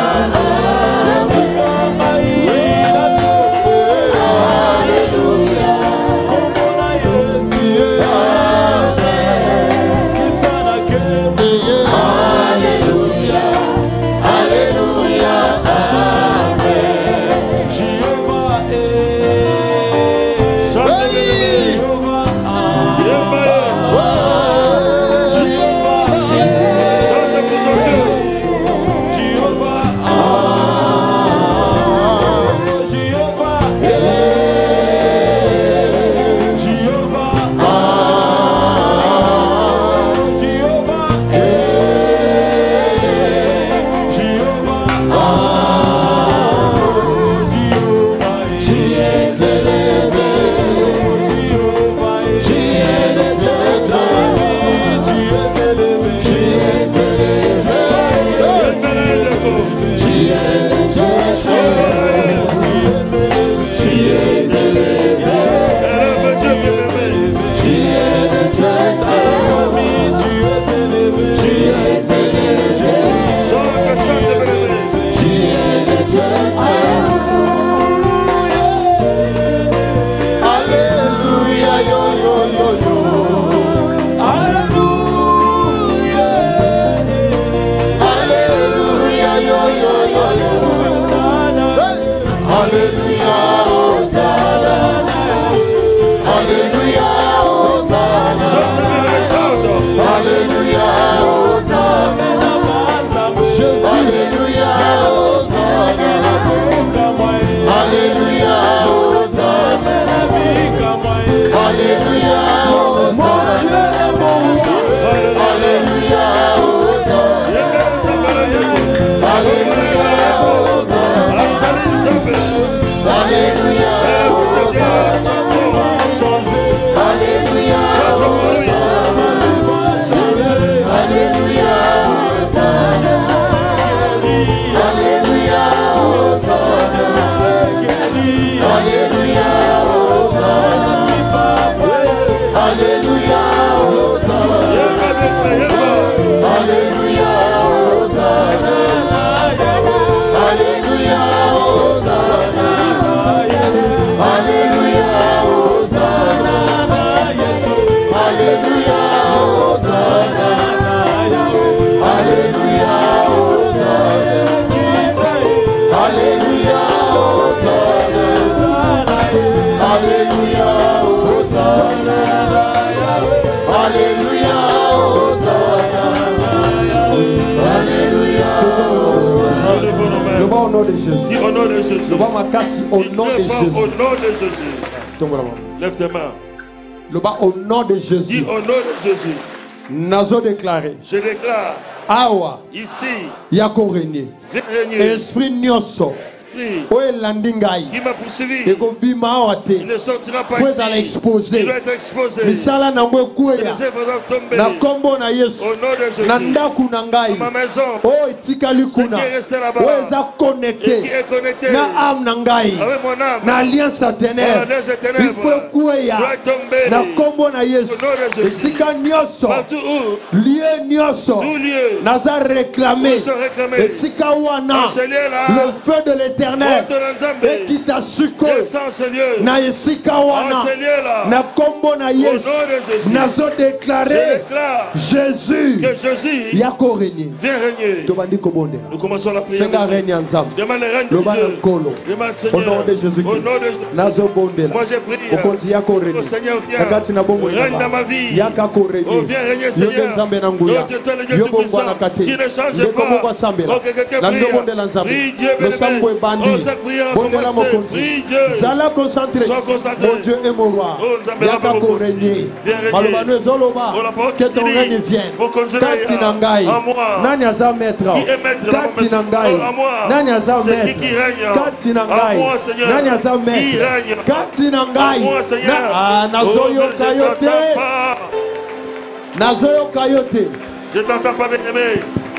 Jésus. Dis au nom de Jésus. Le bas makasi au nom de Jésus. Au nom de Jésus. Lève tes mains. Le bas au nom de Jésus. Dis au nom de Jésus. Nazo déclaré. Je déclare. Awa. Ici. Yako régner. Viens régner. Esprit nyoso. Qui m'a poursuivi. Il ne sortira pas ici. Il doit être exposé. Ses œuvres doivent tomber. Au nom de Jésus. Dans ma maison. Ce qui est resté là-bas. Et qui est connecté. Avec mon âme. L'alliance ténèbres. Il faut doit tomber. Au nom de Jésus. Partout où. Lieu nyoso. Tout lieu. Naza réclamé. Le feu de l'éternel. Et qui t'a succo na esika wana na kombo na Yesu nazo déclarer Jésus yako régner. Viens régner. Nous commençons la prière. Demande le règne de Dieu. Demande Seigneur. Au nom de Jésus Christ. Nazo bondela. Moi j'ai prié. Okonzi yako régner. Au Seigneur viens. Règne dans ma vie. Yaka ko régner. Oh viens régner Seigneur. Oh tu es le Dieu tout puissant. Tu ne changes pas. Oh que quelqu'un prie. Prie Dieu béni. ebandi. Oh, cette prière a Bondela commencé. mokonzi. Prie Dieu. Zala concentré. Sois concentré. Mon Dieu est mon roi. Oh, Nzambe Yaka Lama ko mokonzi. régner. Viens régner. Malobano ezoloba. Oh, la parole Que qui ton dit, règne vienne. mokonzi na Kati ya. na ngai. À moi. Nani aza maître? Qui est maître dans Kati ma na maison? ngai. Oh, à moi. Nani aza C'est qui maître? qui règne? Kati na À ngai. moi, Seigneur. Nani aza Qui maître? règne? Kati na À ngai. moi, Seigneur. Na- Ah, nazoyoka Oh, yo je te. t'entends pas. Nazoyoka yo te. Je t'entends pas, bien-aimé.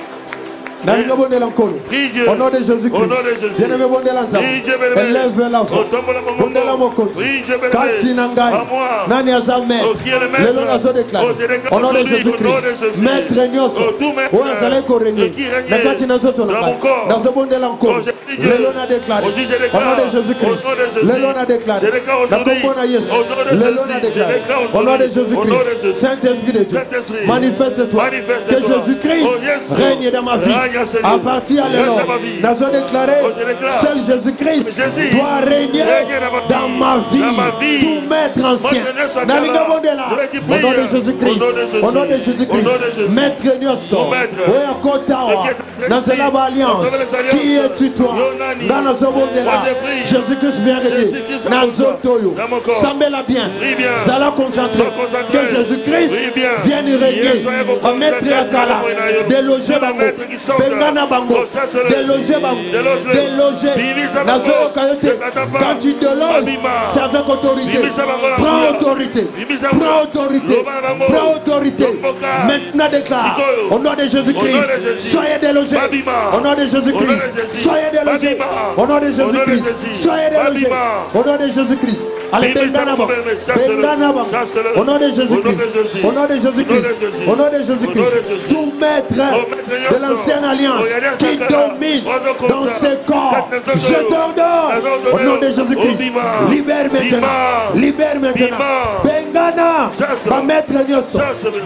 Nalinga bondela nkolo. Prie Dieu. Au nom de Jésus-Christ. Au nom de Jésus. Bien-aimé bondela nzambe. Prie Dieu, bien-aimé. Élève la voix. Oh, tombe la mongongo. Bondela mokonzi. Prie Dieu, bien-aimé. Kati na ngai. À moi. Nani aza maître? Oh, qui est le maître? Lelo nazo déclare. Oh, je déclare Au nom de aujourd'hui, au nom de Jésus-Christ. Jésus. Maître nyonso. Oh, tout maître. Oyo azali korégner. Qui règne Na kati na nzoto na dans ngai. mon corps. Nazobondela nkolo. Oh, je prie Dieu. Lelo na déclare. Aujourd'hui, je Au déclare. nom de Jésus-Christ. Au nom de Jésus. Lelo na déclare. Je déclare Na aujourd'hui. kombo na Yesu. Au nom de Lelo Jésus. na Je déclare. déclare Au nom de aujourd'hui. Au nom de Jésus-Christ. Jésus. Saint-Esprit de Dieu. Saint-Esprit. Manifeste-toi. Manifeste-toi. Que Jésus-Christ Oh, yes. règne dans ma vie. Règne, Seigneur. À partir de Règne alors, dans ma vie. nazo déclaré, Oh, je déclare. seul Jésus-Christ Jésus doit régner règne dans ma vie. Dans ma vie. Tout maître ancien. Moi, je ne Nalinga sais pas. bondela. Je vais te Au nom prier. de Jésus-Christ. Au nom de Jésus. Au nom de Au nom Jésus-Christ. de Jésus. Maître Nyoso. Mon maître. Oya kotawa. Dans la alliance. Qui es-tu toi? Dans la bondela. Moi, je prie. Jésus-Christ vient régner. Jésus-Christ Dans dans mon corps. Sambela bien. Prie bien. Zala concentré. Sois concentré. Que Jésus-Christ Prie bien. vienne régner. Yes, soyez Va mettre à Kala. Déloger bango. maître qui sort. Bengana bango. Oh, ça, c'est le- Déloger bango. Déloger. Déloger. Bibi, ça va Nazo pas. Kayote. Je t'attends pas. Quand tu déloges, Abima. c'est avec autorité. Bibi, ça va pas. Prends autorité. Bibi, ça va. Prends autorité. Loba bango. Prends autorité. Loboka. Maintenant déclare. Sikoyo. Au nom de Au nom Jésus-Christ. de Jésus. Soyez délogés. Babima. Au nom de Au nom de Jésus-Christ. Jésus. Soyez délogés. Babima. Au nom de Au nom de Jésus-Christ. Jésus. Soyez délogés. Babima. Au nom de Jésus-Christ. Allez, Bibi, ça Bengana va bango. pas, mais chasse-le. Bengana bango. Chasse-le. Au nom de Jésus-Christ. Au nom de Jésus. Au nom de Au nom de Jésus-Christ. Jésus. Au nom de Au nom Jésus-Christ. de Jésus. Tout maître de l'ancienne alliance qui domine dans ce corps, je t'ordonne au nom de Jésus-Christ. Libère maintenant. Libère maintenant. Bengana. Va mettre Nyoso.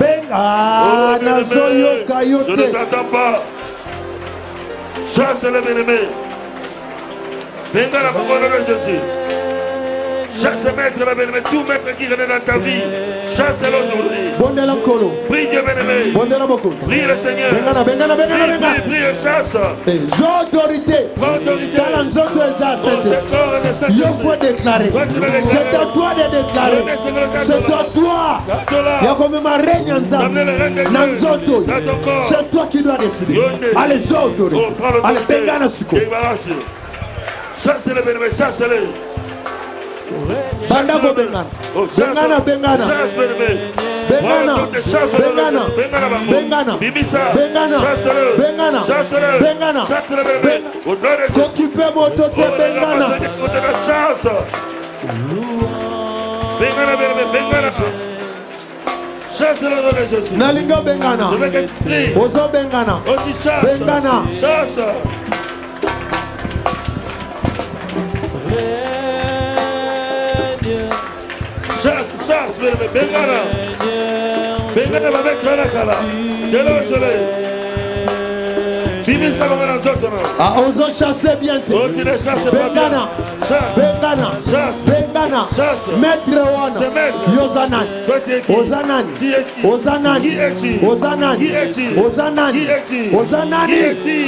Benga. Nazoyo Je ne Kayote. t'entends pas. Chasse le bien-aimé. Venga la parole de Jésus. Chasse maître la bien-aimé. Tout maître qui renaît dans ta vie. Chasse-le aujourd'hui. Bondela Nkolo. Prie Dieu bien-aimé. Bondela Moko. Prie le Seigneur. Bengana, Bengana, Bengana, Prie, Bengana. prie, prie et chasse. Les autorités. Prends autorité. Dans la nzoto eza Oh, Saint-Esprit. c'est corps de Il Saint-Esprit. faut déclarer. C'est à toi de déclarer. C'est à toi. Il y a comme un règne en Zambie. Nanzoto. C'est toi qui dois décider. Allez, autorités. Oh, prends l'autorité. Allez, Bengana Siko. Débarrasse. Chasse-le bien-aimé. Chasse-le. Bandako Bengana. Oh, chasse. Bengana, Bengana. Chasse bien-aimé. Bengana. Bengana. Bengana. Bibisa. Bengana. Chasse-le. Bengana. Chasse-le. Bengana. Chasse-le bien-aimé. Au nom de Jésus. Qu'occuper mon dossier Bengana. Chasse. Bengana, bien-aimé. Bengana. Chasse-le au nom de Jésus. Nalinga Bengana. Je veux que tu pries. Ozo Bengana. Aussi chasse. Bengana. Chasse. Chasse, chasse, bien-aimé. Bengana. Bengana va mettre la kala. Déloge-le. Bibisa va mettre en zotona. Ah, Ozo chasser bien. Oh, tu ne chasses pas bien. Bengana. Chasse. Bengana. Chasse. Bengana. Chasse. Maître Wana. C'est maître. Yozanan. Toi, tu es qui? Ozanan. Qui est qui? Ozanan. Qui es-tu? Ozanan. Qui es-tu? Ozanan. Qui es-tu? Ozanan. Qui es-tu?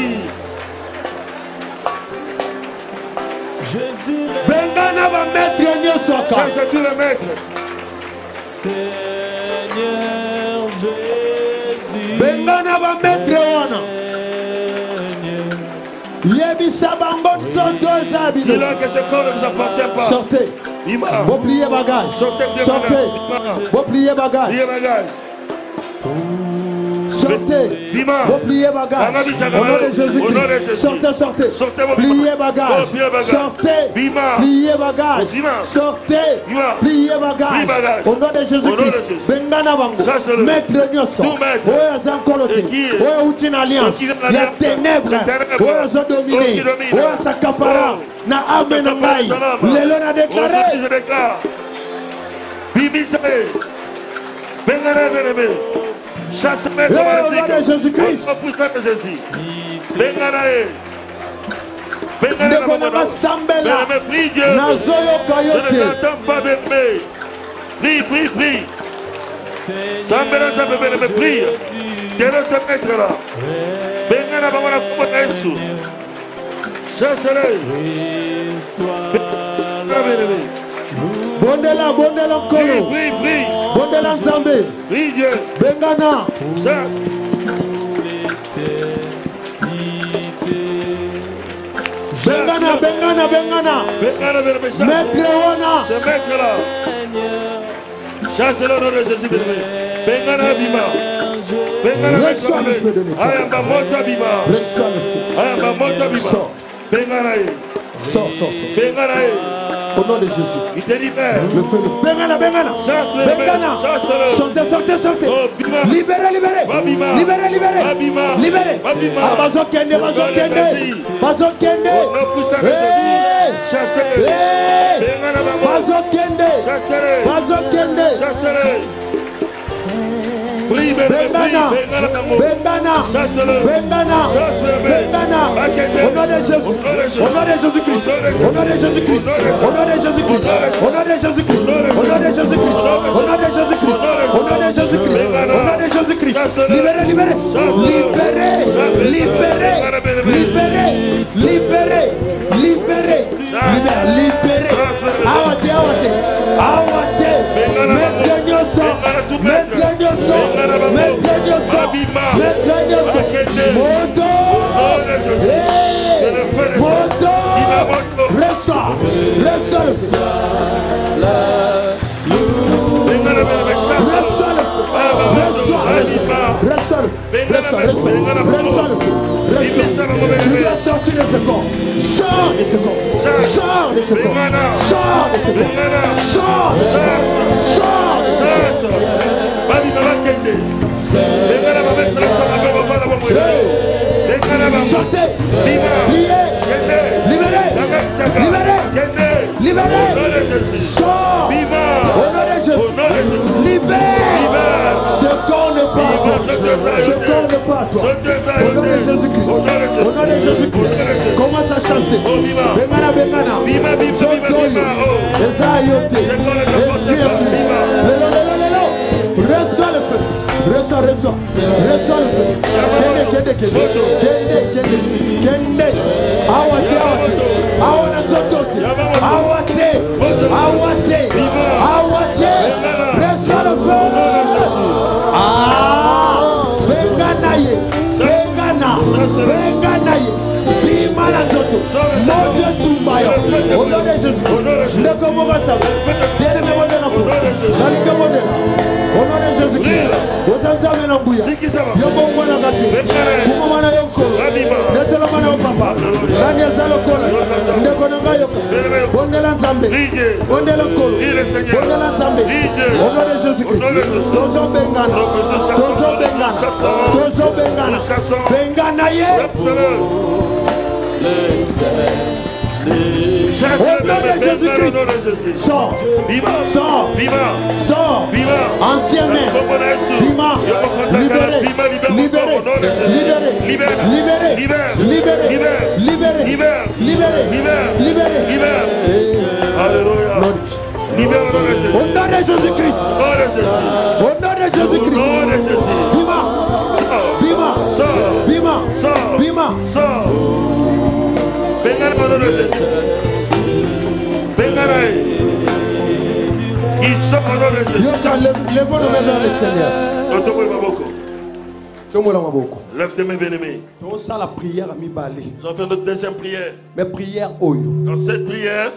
Jésus. Bengana va mettre Nyosoka. Chasse tous les maîtres. Seigneur Jésus. Bengana va mettre Wana. Yebisa bango nzoto ezabi. C'est là que ce corps ne nous appartient pas. Sortez. Ima. Vous pliez bagage. Sortez, pliez Sortez. bagage. Vous pliez bagage. Pliez bagage. Sortez. Bima. Vous pliez bagage. Anabi Au nom de Au nom de Jésus-Christ. Jésus. Sortez, sortez. Sortez vos Pliez bima. bagage. Oh, pliez bagage. Sortez. Bima. Pliez bagage. Bima. Sortez. Bima. Pliez Plie bagage. bagage. Au nom de Au nom de Jésus-Christ. Jésus. Bengana bango. Ça, c'est le- Maître Nyoso. Tout maître. Oyo aza nkolote. Et qui est- Oyo outi na alliance. Qui est dans Ya l'alliance. ténèbres. Ténèbres. Oyo azo Oh, dominer. qui domine. Oyo asakapara. Oh. Na ame na ngai. Lelo na déclaré. Aujourd'hui, je déclare. Bibisa. Bengana, bien-aimé. Chasse maître. Eh, au nom de Jésus-Christ. Au nom de Jésus. Bengana. Bengana. Ndeko na masambela. Bien-aimé, prie Dieu. Nazoyoka yo Je ne te. t'entends pas, bien-aimé. Prie, prie, prie. Sambela, ça bien aimé, prie. Dieu ce maître là. Bengana, va voir la coupe de Jésus. Chasse-le. Bondela, bondela mkolo. Prie, prie. Bondela nzambe. Prie Dieu. Bengana. Chasse. Bengana, bengana, bengana. Bengana, bengana. Maître wana. Ce maître-là. Chasse le nom de Jésus. Bengana bima. Bengana Reçois le feu de l'Éternel. Ayamba mota bima. Reçois le feu. Ayamba mota bima. Sors. Bengana ye. Sors, sors, sors. Bengana ye. Au nom de Jésus. Il te libère. Le feu, le feu. Bengana, bengana. Chasse le Bengana. Chasse-le. Sortez, sortez, sortez. Oh, bima. Libérez, libérez. Babima. Libérez, libérez. Babima. Libérez. Babima. Ah, bazo kende, bazo kende. Bazo kende. Oh, non, pousse avec Hey. Jésus. Chasse-le. Hey. Bengana babo. Bazo kende. Chasse-le. Bazo kende. Chasse-le. Prie, bébé, prie. Bengana. Bengana babo. Bengana. Chasse-le. Bengana. Chasse-le, bébé. Bengana. Bakende. Au nom de Jésus. Au nom de Jésus. Au nom de Jésus-Christ. Au nom de Jésus-Christ. Au nom de Jésus-Christ. Au nom de Jésus-Christ. Au nom de Jésus-Christ. Au nom de Jésus-Christ. Au nom de Jésus-Christ. Au nom de Jésus-Christ. Libérez, libérez. Libérez. Libérez. Libérez. Libérez. Libérez. Libérez. Libérez. Awate, awate. Awate. Maître Nyoso. Maître Nyoso. Maître Nyoso. Maître Nyoso. Moto. Hey. Moto. Ressort. Ressort le feu. Bengana bébé, chasse-le. Ressort le feu. Ressort le feu. Ressort le feu. Ressort le feu. Ressort le feu. Ressort. Tu dois sortir de ce corps. Sors de ce corps. Sors de ce corps. Sors de ce corps. Sors. Sors de ce corps. Chasse. Babima bakende. Bengana baba traça na baba baba baba. Bengana baba. Sortez. Bima. Priez. Kende. Libérez. Nakasaka. Libérez. Kende. Libérez. Au nom de Jésus. Sors. Bima. Au nom de Au Jésus. nom de Jésus. Libère. Libère. Ce corps n'est pas à toi. Ce corps n'est pas à toi. Au nom de Jésus-Christ. Au nom de Jésus-Christ. Commence à chasser. Bengana, bengana. Bima, bima, bima, bima. Oh. Ezayote. Esprit infini. Lelo, lelo, lelo. Reçois le feu. Reçois, reçois. Reçois le feu. Kende, kende, kende. Kende, kende. Kende. Awate, awate. Awana zotote. Awate. Awate. Awate. Reçois le feu. Ah. Bengana ye. Bengana. Bengana ye. Bima la zoto. Moto tumbayo. Au nom de Jésus. Ndeko mobasa. Bien-aimé modèle en cours. Nalika modèle. Au nom de Jésus-Christ. Osanza mena buya. Yombo mwana kati. Kuma mwana yonkolo. Netelo mwana yopapa. Nani azalo kola. Ndeko nanga yoka. Bondela nzambe. Bondela nkolo. Bondela nzambe. Au nom de Jésus-Christ. Tozo bengana. Tozo bengana. Tozo bengana. Bengana ye. Au nom de Jésus-Christ. Sors. Sors. Sors. Ancien maître. Bima. Libéré. Libéré. Libéré. Libéré. Libéré. Libéré. Libéré. Libéré. Libéré. Alléluia. Libère au nom de Jésus. Au nom de Jésus-Christ. Au nom de Jésus-Christ. Bima. Bima. Bima. Bima. Sors. Bengana au nom de Jésus. Bengana. Il sort au nom de Jésus. Yoka, lève-nous vers le Seigneur. Lève tes mains, bien-aimés. Ça, la prière à mi balé. Nous allons faire notre deuxième prière. Mais prière oyo. Dans cette prière,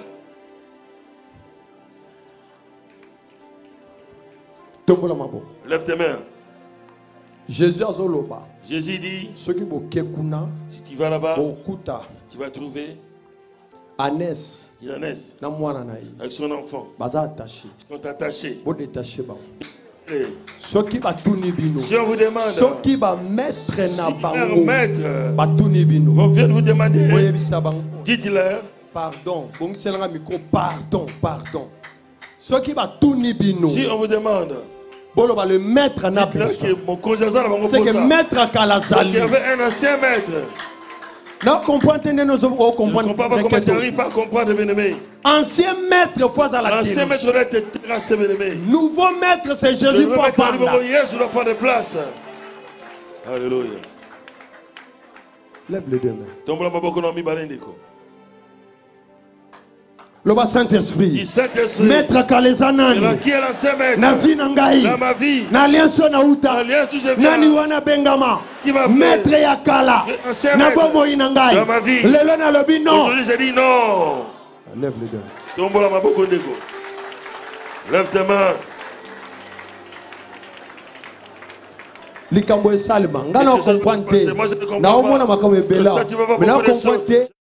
lève tes mains. Jésus azoloba. Jésus dit, ceux qui bokekuna, si tu vas là-bas, okuta, tu vas trouver Anes, Yanès na mwana na ye. avec son enfant. Baza attaché. Ils sont attachés. Bo détaché ba. Et Ceux qui batuni bino. si on vous demande, Ceux qui va mettre na si leur bango. maître Batuni bino. vont venir vous demander, Oyebisa bango. dites-leur, Pardon. Bon selanga micro. Pardon, pardon. Ceux qui batuni bino. si on vous demande, Bolo va le mettre na dites-leur besoin. que mon conjoint va C'est que maître Il y Kalazali. avait un ancien maître. Non, comprendre nous Je ne comprends pas comment tu comprendre. n'arrives pas à comprendre, bien-aimé. Ancien maître fois à la L'ancien dirige. maître doit être terrassé, bien-aimé. Nouveau maître c'est Le Jésus nouveau fois maître, le Fanda. nouveau Yesu doit prendre place. Alléluia. Lève les deux mains. Tombola maboko na mi balendeko. Le bas Saint-Esprit. Saint-Esprit. Maître Kalezanani. Qui est l'ancien maître? Na vie nangai. Dans ma vie. Na alliance na uta. Alliance où je viens. Nani wana bengama. Qui m'a fait? Maître Yakala. Na bomo inangai. Dans ma vie. Lelo na lobi non. Aujourd'hui j'ai dit non. Lève les deux. Tombe la maboko ndeko. Lève tes mains. Likambo esalema. Ngana comprendre te. Na omona makambo ebela. Mais na comprendre te.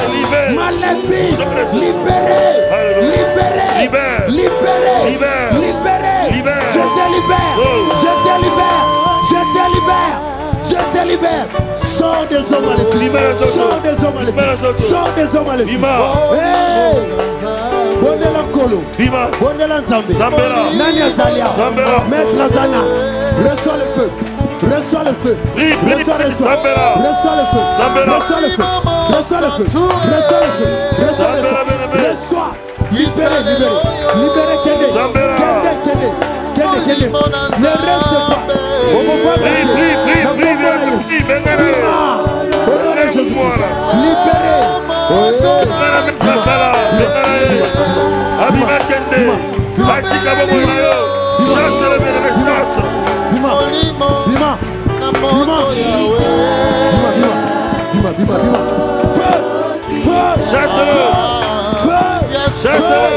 maléfique, libéré, libéré, libéré, libéré, je te libère, je te libère, je te libère, je te libère. Sors des hommes maléfiques, sors des hommes maléfiques, sors des hommes maléfiques. Hey! Bondela Kolo, Bondela Nzambe, Nania Zalia, Maître Zana, reçois le feu, reçois le feu, reçois le feu, reçois le feu, reçois le feu, reçois le feu, reçois le feu, reçois le feu, reçois, libéré, libéré, libéré, Kende, Kende, Kende, Kende, Kende, ne reste pas, on va voir la au nom de Jésus, libéré, Abima Kende, Batika Boboyo, chasse le bénéfice. Bima, Bima, Bima, Bima, Bima, Bima, Bima, feu, feu, Chasse-le, feu, chasse-le,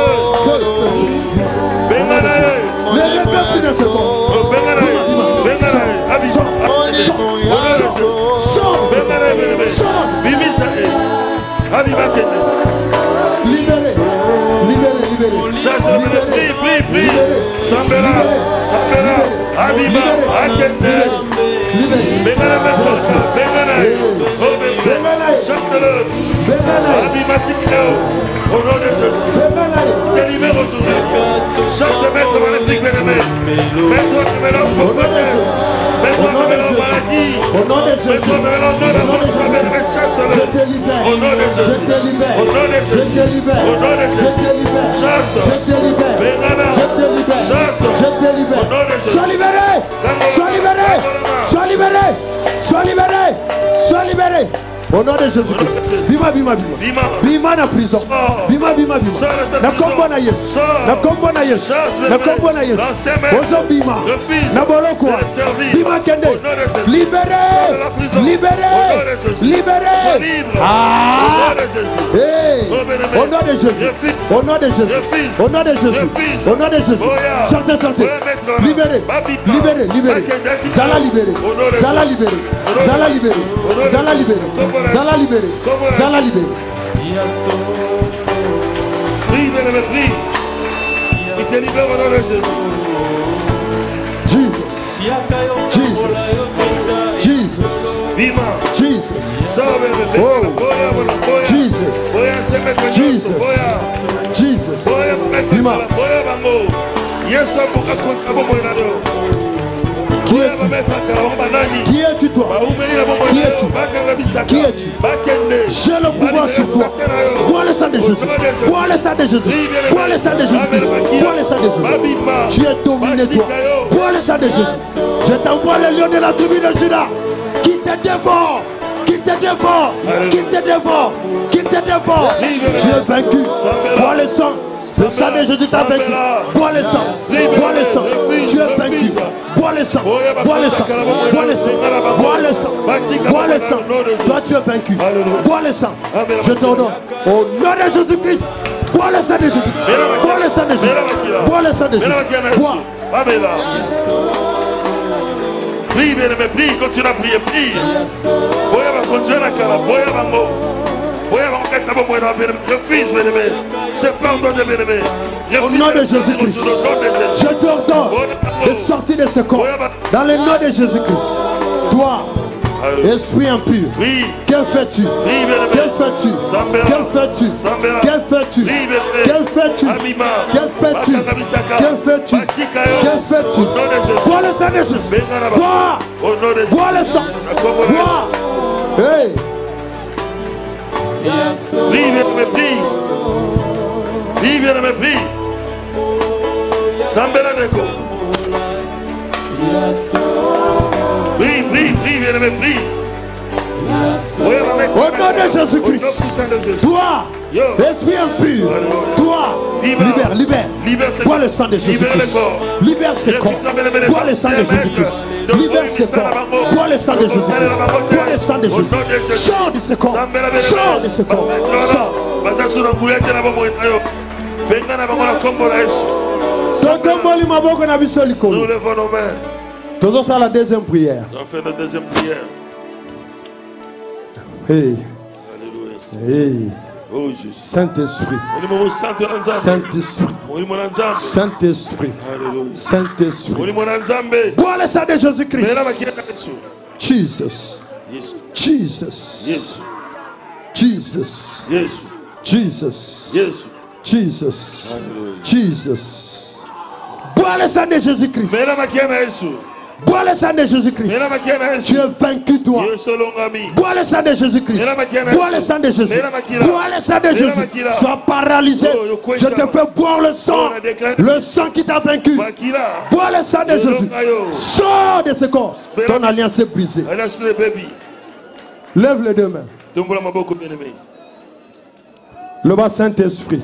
Benganae, ne reviens plus dans ce corps. Benganae, Benganae, Abima, Sors, sors, sors, Benganae, sors, Bimishae, Abima Kende. libéré, libéré, libéré, Chasse-le, prie, prie, prie, Sambela, Sambela, Abima, Akende, Benganae, Benganae, Benganae, chasse-le, Abima Tikeo, au nom de Jésus. Te libère aujourd'hui. Chasse maître maléfique, bien-aimé. Mets-toi de mélange pour protéger. Mets-toi de mélange maladie. Au nom de Jésus, Mets-toi de mélange de la mort. Chasse-le. je te libère, Au nom de je Jésus. te libère, Au nom de je Jésus. te libère, Au nom de je Jésus. te libère, Chasse. je te libère, Bengana. je te libère, Chasse. je te libère, Au nom de Jésus. sois libéré, sois libéré, sois libéré, sois libéré, sois libéré. Au nom de Jésus-Christ. Bima, bima, bima. Bima. Bima na prison. Bima, bima, bima. Sors de cette Na prison. kombo na Yesu. Sors. Na kombo na Yesu. Chasse le Na vrai. kombo na Yesu. Dans ses mains. Ozo bima. Refuse Na boloko. de le servir. Bima kende. Au nom de Jésus. Libéré. Sors de la prison. Libéré. Au nom de Jésus. Libéré. Sois libre. Ah. Au nom de Jésus. Hey. Oh, bien-aimé. Au nom de Jésus. Refuse. Au nom de Jésus. Refuse. Au nom de Jésus. Refuse. Au nom de Jésus. Oya. Sortez, sortez. Oya, maître. Libéré. Babipa. Libéré, libéré. Bakende. Zala libéré. Au nom de Zala Jésus. libéré. Au nom de Zala Jésus. libéré. Au nom de Zala Jésus. libéré. Comment la- Zala libéré. Comment la- Zala libéré. Prie, bien-aimé, prie. Il te libère au nom de Jésus. Jesus. Jesus. Jesus. Bima. Jesus. Sors, bien-aimé. Oh. Boya, boya, boya. Jesus. Boya, c'est maître Jesus. nyonso. Boya. Jesus. Boya, maître Bima. nyonso. Boya, bango. Yesu akoka kosa bomoi na yo. Qui Boya, es-tu? bamettre akala bango banani. Qui es-tu toi? Baumeli na bomoi Qui na yo. es-tu? Bakanga bisaka. Qui es-tu? Bakende. J'ai le pouvoir sur toi. Bois le sang de Jésus. Bois le sang de Jésus. Bois le sang de Jésus. Bois le sang de Jésus. Babima. Tu es dominé, toi. Bois le sang de Jésus. Je t'envoie le lion de la tribu de Juda qui te dévore. Qu'il te dévore. Qu'il te dévore. Qu'il te dévore. Tu es vaincu. Bois le sang. Le sang de Jésus t'a vaincu. Bois le sang. Bois le sang. Tu es vaincu. Bois le sang. Bois le sang. Bois le sang. Bois le sang. Bois le sang. Toi, tu es vaincu. Bois le sang. Je t'ordonne. Au nom de Jésus-Christ. Bois le sang de Jésus. Bois le sang de Jésus. Bois le sang de Jésus. Bois. Babela. Prie, bien-aimé, prie, continue à prier, prie. Boya va continuer à kala, boya va mo. Boya va enquête à boya va bien-aimé. Refuse, bien-aimé. C'est pardonné, bien-aimé. Au nom de Jésus-Christ, je t'ordonne de sortir de ce corps. Dans le nom de Jésus-Christ. Toi, esprit impur, Oui. que fais-tu? Oui, bien-aimé. Que fais-tu? Que fais-tu? Que fais-tu? Que fais-tu? Que fais-tu? Que fais-tu? Que fais-tu? Bois le sang de Jésus. Bois. Au nom de Bois le sang. Bois. Hey. Prie, bien-aimé, prie. Prie, bien-aimé, prie. Sambela Neko. Prie, prie, prie, bien-aimé, prie. Boya va mettre- Au nom de Au nom Jésus-Christ. puissant de Jésus. Toi, esprit impur, toi, libère, libère. Libère ce Bois corps. le sang de Libère Jésus-Christ. le corps. Libère ce corps. Bois le sang de Jésus-Christ. Libère ce corps. Bois le sang de Jésus-Christ. Bois le sang de Jésus. Sors de ce corps. Sors de ce corps. Sors. basasula nguyaje na bomoi na yo benga na bango na kombo na Yesu. Totomboli maboko na biso Nous likolo. levons nos mains. Tozo sala deuxième prière. On fait notre deuxième prière. Hey. Alléluia. Hey. Oh Jésus. Saint-Esprit. Saint-Esprit. Saint-Esprit. Saint-Esprit. Bois le sang de Jésus-Christ. Jesus. Jesus. Jesus. Jesus. Jesus. Jesus. Bois le sang de Jésus-Christ. Bois le sang de Jésus-Christ. Tu es vaincu, toi. Bois le sang de Jésus-Christ. Bois le sang de Jésus. Bois le sang de Jésus. Sois paralysé. Je te fais boire le sang. Le sang qui t'a vaincu. Bois le sang de Jésus. Sors de ce corps. Ton alliance est brisée. Lève les deux mains. Le bas Saint-Esprit.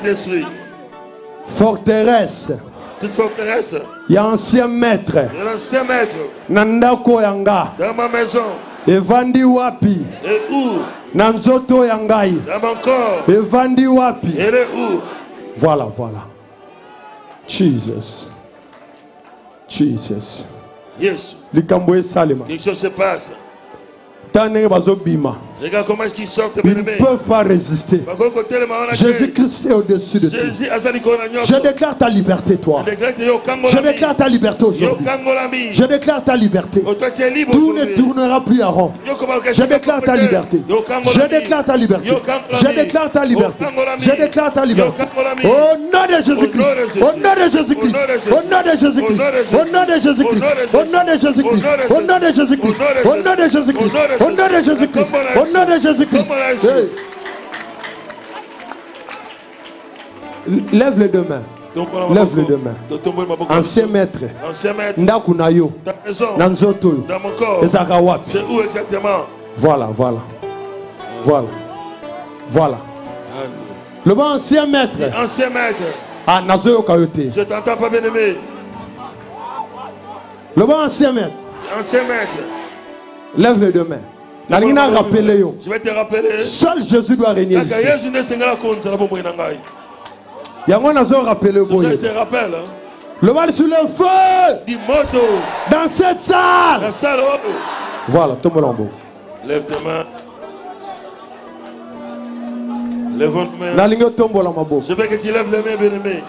Forteresse. Toute forteresse. Il y a ancien maître. Il y a l'ancien maître. Nandako yanga. Dans ma maison. Evandi wapi. Et où? Nanzoto yangai. Dans mon corps. Evandi wapi. Et est où? Voilà, voilà. Jesus. Jesus. Yes. Likambo salima. Quelque chose se passe. Regarde comment est-ce qu'ils sortent. Ils ne peuvent pas résister. Jésus-Christ est au-dessus de tout. Je déclare ta liberté, toi. Je déclare ta liberté aujourd'hui. Je déclare ta liberté. Tout ne tournera plus à rond. Je déclare ta liberté. Je déclare ta liberté. Je déclare ta liberté. Je déclare ta liberté. Au nom de Jésus-Christ. Au nom de Jésus-Christ. Au nom de Jésus-Christ. Au nom de Jésus-Christ. Au nom de Jésus-Christ. Au nom de Jésus-Christ. Au nom de Jésus-Christ. Au nom de Jésus-Christ. Au nom de Jésus-Christ. Hey. Lève les deux mains. Lève les deux mains. Ancien maître. Ndakunayo. Nanzoto. Ezakawat. C'est où exactement? Voilà, voilà. Voilà. Voilà. Le bon ancien maître. Ancien maître. Ah, Nazoyo Kayote. Je t'entends pas, bien aimé. Le bon ancien maître. Ancien maître. Lève les deux mains. Je vais te rappeler. Seul Jésus doit régner ici. Il y a un rappelé. Je te rappelle. Le mal sur le feu. Dans cette salle. La salle. Voilà, tombe l'embout. Lève tes mains. Lève votre main. Je veux que tu lèves les mains, bien aimé.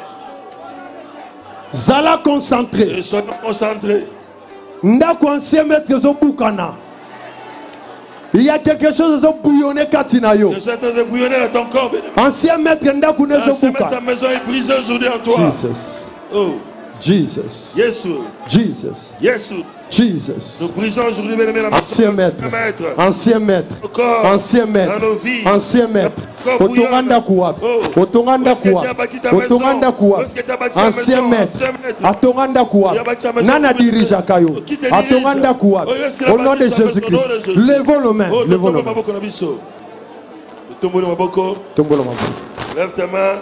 Zala concentré. Sois concentré. Ndako ancien maître Zobukana. Il y a quelque chose de bouillonné Katinayo. Je suis en train de bouillonner dans ton corps. Ancien maître Ndaku Nezo Ancien maître, sa maison est brisée aujourd'hui en toi. Jesus. Oh. Jesus. Yes. Jesus. Yes. Jesus. Nous brisons aujourd'hui, bien aimé, la ancien maître. Ancien maître. Ancien maître. Ancien maître. Otonganda kuwa. Otonganda kuwa. Otonganda kuwa. Ancien maître. Atonganda kuwa. Nana dirige Kayo. Atonganda kuwa. Au nom de Jésus-Christ. Levons nos mains. Levons nos mains. Lève tes mains.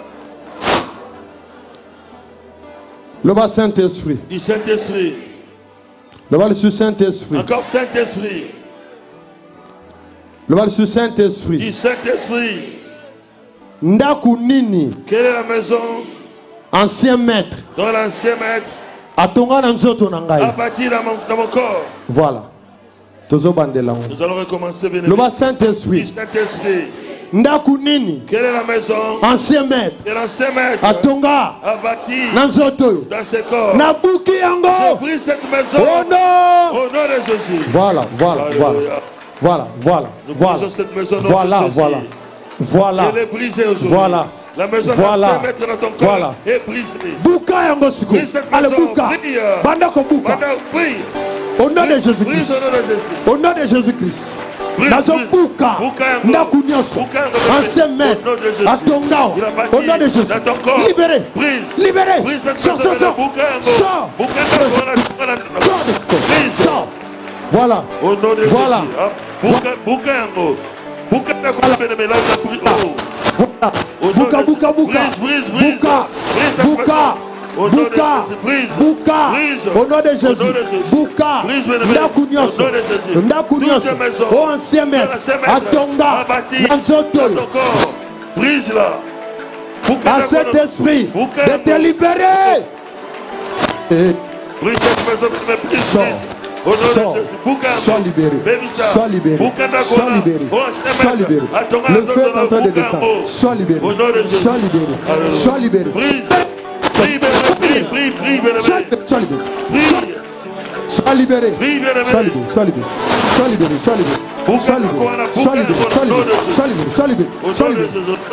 Le bas Saint-Esprit. Du Saint-Esprit. Le bas sur Saint-Esprit. Encore Saint-Esprit. Le bas sur Saint-Esprit. Du Saint-Esprit. Ndaku nini. Quelle est la maison? Ancien maître. Dans l'ancien maître. Atonga na nzoto na ngai. A bâti dans mon, dans mon corps. Voilà. Nous allons recommencer. Le bas Saint-Esprit. Du Saint-Esprit. Ndaku nini. Quelle est la maison? Ancien maître. C'est l'ancien maître. Atonga. A bâti. Nanzoto. Dans ses corps. Nabuki yango. J'ai pris cette maison. Oh non. Au nom de Jésus. Voilà, voilà, voilà. Voilà, voilà. Nous voilà. brisons cette maison. Voilà, voilà. Voilà. Elle est brisée aujourd'hui. Voilà. La maison voilà. d'ancien maître dans ton corps voilà. est brisée. Buka yango siku. Allez, Buka. Bandako Buka. Au nom de Jésus-Christ. Au nom de Jésus-Christ. Nazo Buka. Ndaku nyonso. Ancien maître. Atongao. Au nom de Jésus. Libéré. Libéré. Sors, sors, sors. Sors. Sors. Voilà. Voilà. Buka yango. Buka yango. Buka, Buka, Buka, Buka, Buka, Buka, Buka, au nom de Jésus, Buka, Ndaku nyonso, Ndaku nyonso, oh ancien maître, Atonga, Nanzoto, brise là, à cet esprit de te libérer. Brise cette maison, Sors, Sors. Sois libéré. Sois libéré. Sois libéré. Sois libéré. Le feu est en train de descendre. Sois libéré. Sois libéré. Sois libéré. Prie, prie, prie, prie, Sois libéré. Sois libéré. Sois libéré. Sois libéré. Sois libéré. Sois libéré. Sois libéré. Sois libéré. Sois libéré. Sois libéré. Sois libéré. Sois libéré.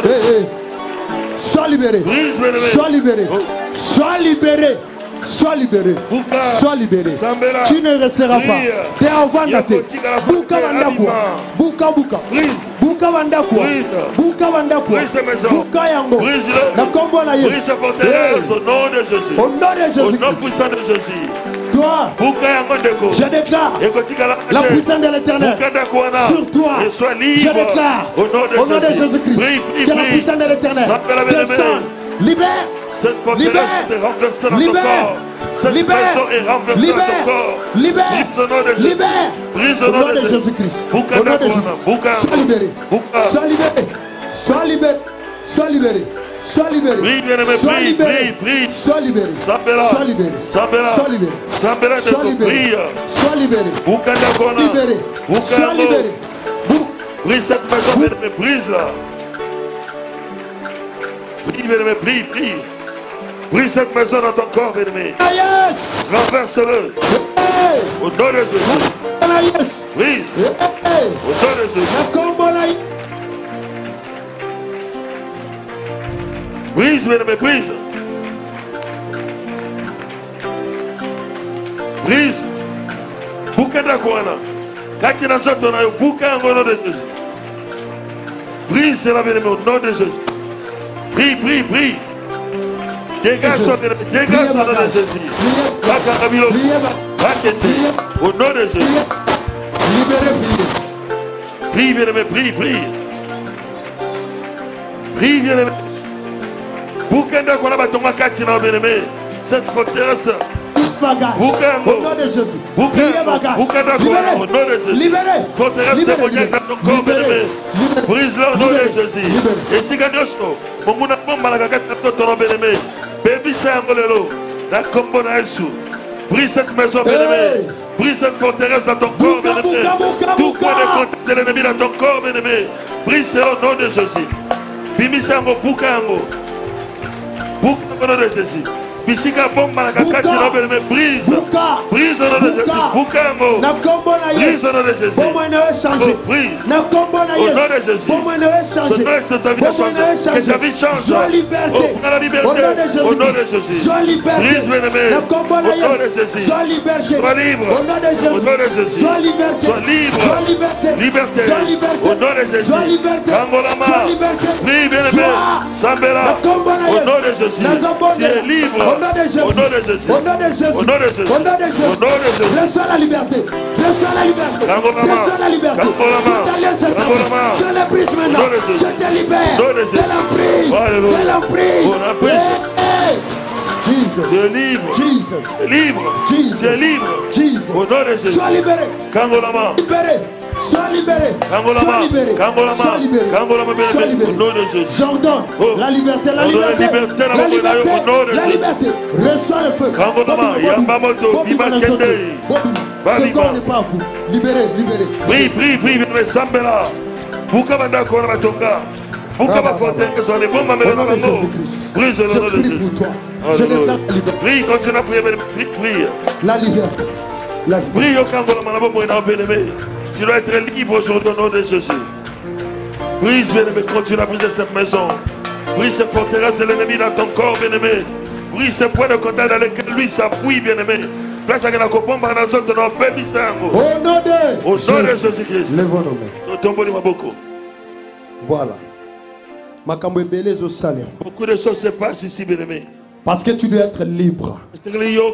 Sois libéré. Sois libéré. Sois libéré. Sois libéré. Sois libéré. Tu ne resteras pas. T'es en vandate. Buka vandakwa. Buka buka. Buka vandakwa. Buka vandakwa. Buka yango. Na kombo na Yesu. Au nom de Jésus. Au nom de Jésus. Au nom puissant de Jésus. Toi, je déclare la puissance de l'Éternel sur toi. Je déclare au nom de Jésus-Christ que la puissance de l'Éternel descend. Libère. Libère. Libère. Libère. Libère. Libère. Libère. Au nom de Jésus-Christ. Au nom de Jésus. Sois libéré. Sois libéré. Sois libéré. Sois libéré. Sois libéré. Sois libéré. Sois libéré. Sois libéré. Sois libéré. Sois libéré. Sois libéré. Libéré. Sois libéré. Brise cette maison, brise là. Prie, bien-aimé, prie, prie. Brise cette maison dans ton corps, bien-aimé. Renverse-le. Au nom de Jésus. Brise. Au nom de Jésus. Brise, bien-aimé, brise. Brise. Bouka d'Akouana. Quand il a dit ton aïe, bouka au nom de Jésus. Brise, c'est la bien-aimé, au nom de Jésus. Prie, prie, prie. Dégage-toi, bien-aimé, dégage-toi au nom de Jésus. Au nom de Jésus. Prie, bien-aimé, prie, prie. Prie, bien-aimé. Bukenda kwa laba tonga kati na bien-aimé. Cette forteresse. Bukenda. Au nom de Jésus. Bukenda. Bukenda au nom de Jésus. Libéré. Forteresse démoniaque dans ton corps, bien-aimé. Brise-le au nom de Jésus. Et si Ganyoshko, mon mouna bomba la kakata ton bien-aimé. Baby Sangolelo. La combo na Yesu. Brise cette maison, bien-aimé. Brise cette forteresse dans ton corps, bien-aimé. Tout point de contact de l'ennemi dans ton corps, bien-aimé. Brise au nom de Jésus. Bimi Sango Bukango. Bouka au nom de Jésus. Bisika bomba la kakati na bien-aimé. Brise. Brise au nom de Jésus. Bukango. Brise au nom de Jésus. Oh, brise. Au nom de Jésus. Ce nom est ta vie de changer. Que ta vie change. Oh, prends la liberté. Au nom de Jésus. Brise, bien-aimé. Au nom de Jésus. Sois libre. Au nom de Jésus. Sois libre. Liberté. Au nom de Jésus. Kangolama. Prie, bien-aimé. Sambela. Au nom de Jésus. Tu es libre. Au nom de Jésus. Au nom de Jésus. Au nom de Jésus. Au nom de Jésus. Au nom de Jésus. Au nom de Jésus. Reçois la liberté. Reçois la liberté. Reçois la liberté. Je le brise maintenant. Je te libère de l'emprise. De l'emprise. Jesus. Tu es libre. Jesus. Tu es libre. Jesus. Tu es libre. Jesus. Au nom de Jésus. Sois libéré. Kangolama. Libéré. Sois libéré. Kangolama. Sois libéré. Kangolama. Sois libéré. Kangolama. Sois libéré. Au nom de Jésus. J'ordonne la liberté, la liberté, la liberté, la liberté. Reçois le feu. Kangolama. Yambamoto. Bimakende. Ce corps n'est pas à vous. Libéré, libéré. Prie, prie, prie, prie, Sambela. Bukabanda Kora Tonga. Bukaba Fontaine, que sont les bons mamelles dans le monde. Prie, je le nom de Jésus. Je déclare la liberté. Prie, continue à prier, prie, prie. La liberté. La liberté. Prie au Kangola Malabo, bien-aimé. Tu dois être libre aujourd'hui au nom de Jésus. Brise, bien-aimé, continue à briser cette maison. Brise cette forteresse de l'ennemi dans ton corps, bien-aimé. Brise ce point de contact dans lequel lui s'appuie, bien-aimé. Place à la copombe dans notre nom, baby sango. Au nom de Au nom de Jésus-Christ. Lève nos mains. Voilà. Beaucoup de choses se passent ici, bien-aimé. Parce que tu dois être libre. La maison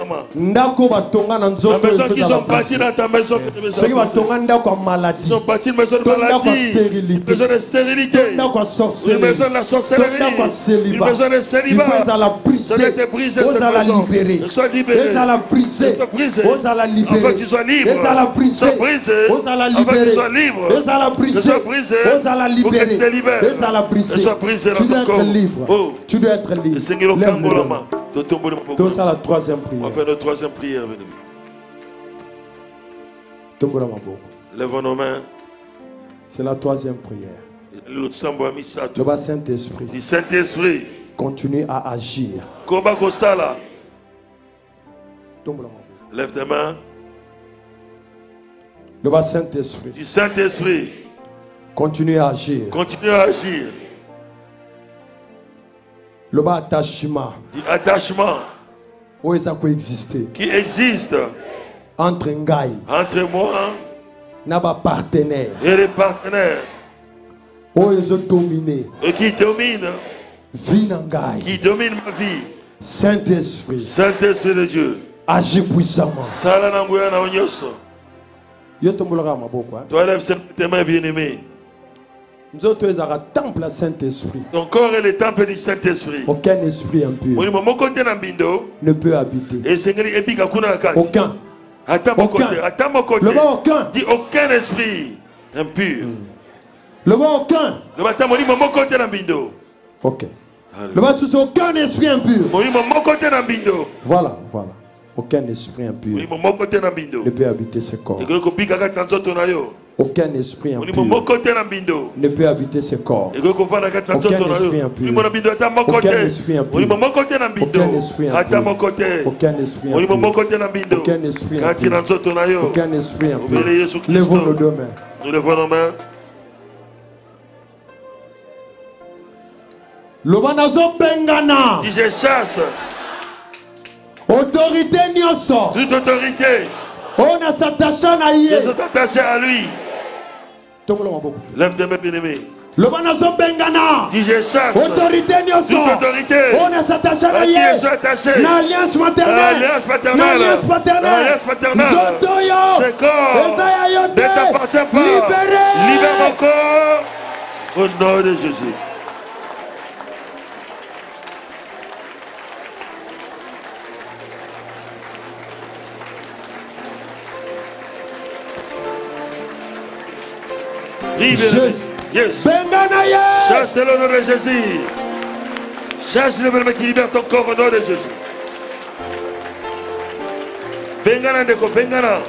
qui sont bâtis dans ta maison, ils sont bâtis une maison de maladie, une maison de stérilité, une maison de la sorcellerie, une maison de célibat. Ça doit être brisé cette maison. Sois libéré. Sois brisé. Afin que tu sois libre. Sois brisé. Afin que tu sois libre. Sois brisé. Pour que tu te libères. Sois brisé dans ton corps. Tu dois être libre. On C'est la troisième va prière. faire notre troisième prière. Lèvons nos mains. C'est la troisième prière. Le Saint-Esprit. Du Saint-Esprit. Continue à agir. Lève tes mains. Le Saint-Esprit. Du Saint-Esprit. Continue à agir. Continue à agir. Le bas attachement. Du attachement. Où est-ce qu'il existe? Qui existe. Entre Ngaï. Entre moi. Naba partenaire. Et les partenaires. Où est-ce dominé? Et qui domine. Vie Ngaï. Qui domine ma vie. Saint-Esprit. Saint-Esprit de Dieu. Agis puissamment. Salananguya na onyoso. Yo tombolaka maboko. Toi lève tes mains bien-aimées. Temple à Saint-Esprit. Ton corps est le temple du Saint-Esprit. Aucun esprit impur ne peut habiter. Aucun. Aucun. Le bas aucun. Dis aucun esprit impur. Le bas aucun. Le bas ok. Le bas sous aucun esprit impur. Voilà, voilà. Aucun esprit impur ne peut habiter ce corps. Aucun esprit impur ne peut habiter ce corps. Aucun esprit impur. Aucun esprit impur. Aucun esprit impur. Aucun esprit impur. Aucun esprit impur. Aucun esprit impur. Levons nos deux mains. Nous levons nos mains. Lobanazo Bengana. Dis je chasse. Autorité nyoso. Toute autorité. On a s'attaché à lui. Ils sont attachés à lui. Lève tes mains bien-aimés. Lobanazo Bengana. Dis je chasse. Autorité nyoso. Toute autorité. On a s'attaché à lui. Ils sont attachés. L'alliance maternelle. L'alliance paternelle. L'alliance paternelle. L'alliance paternelle. Zotoyo. Ce corps ne t'appartient pas. Libéré. Libère mon corps. Au nom de Jésus. Jésus. Yes. Benganaye. Chasse le nom de Jésus. Chasse le même qui libère ton corps au nom de Jésus. Bengana Ndeko, Bengana.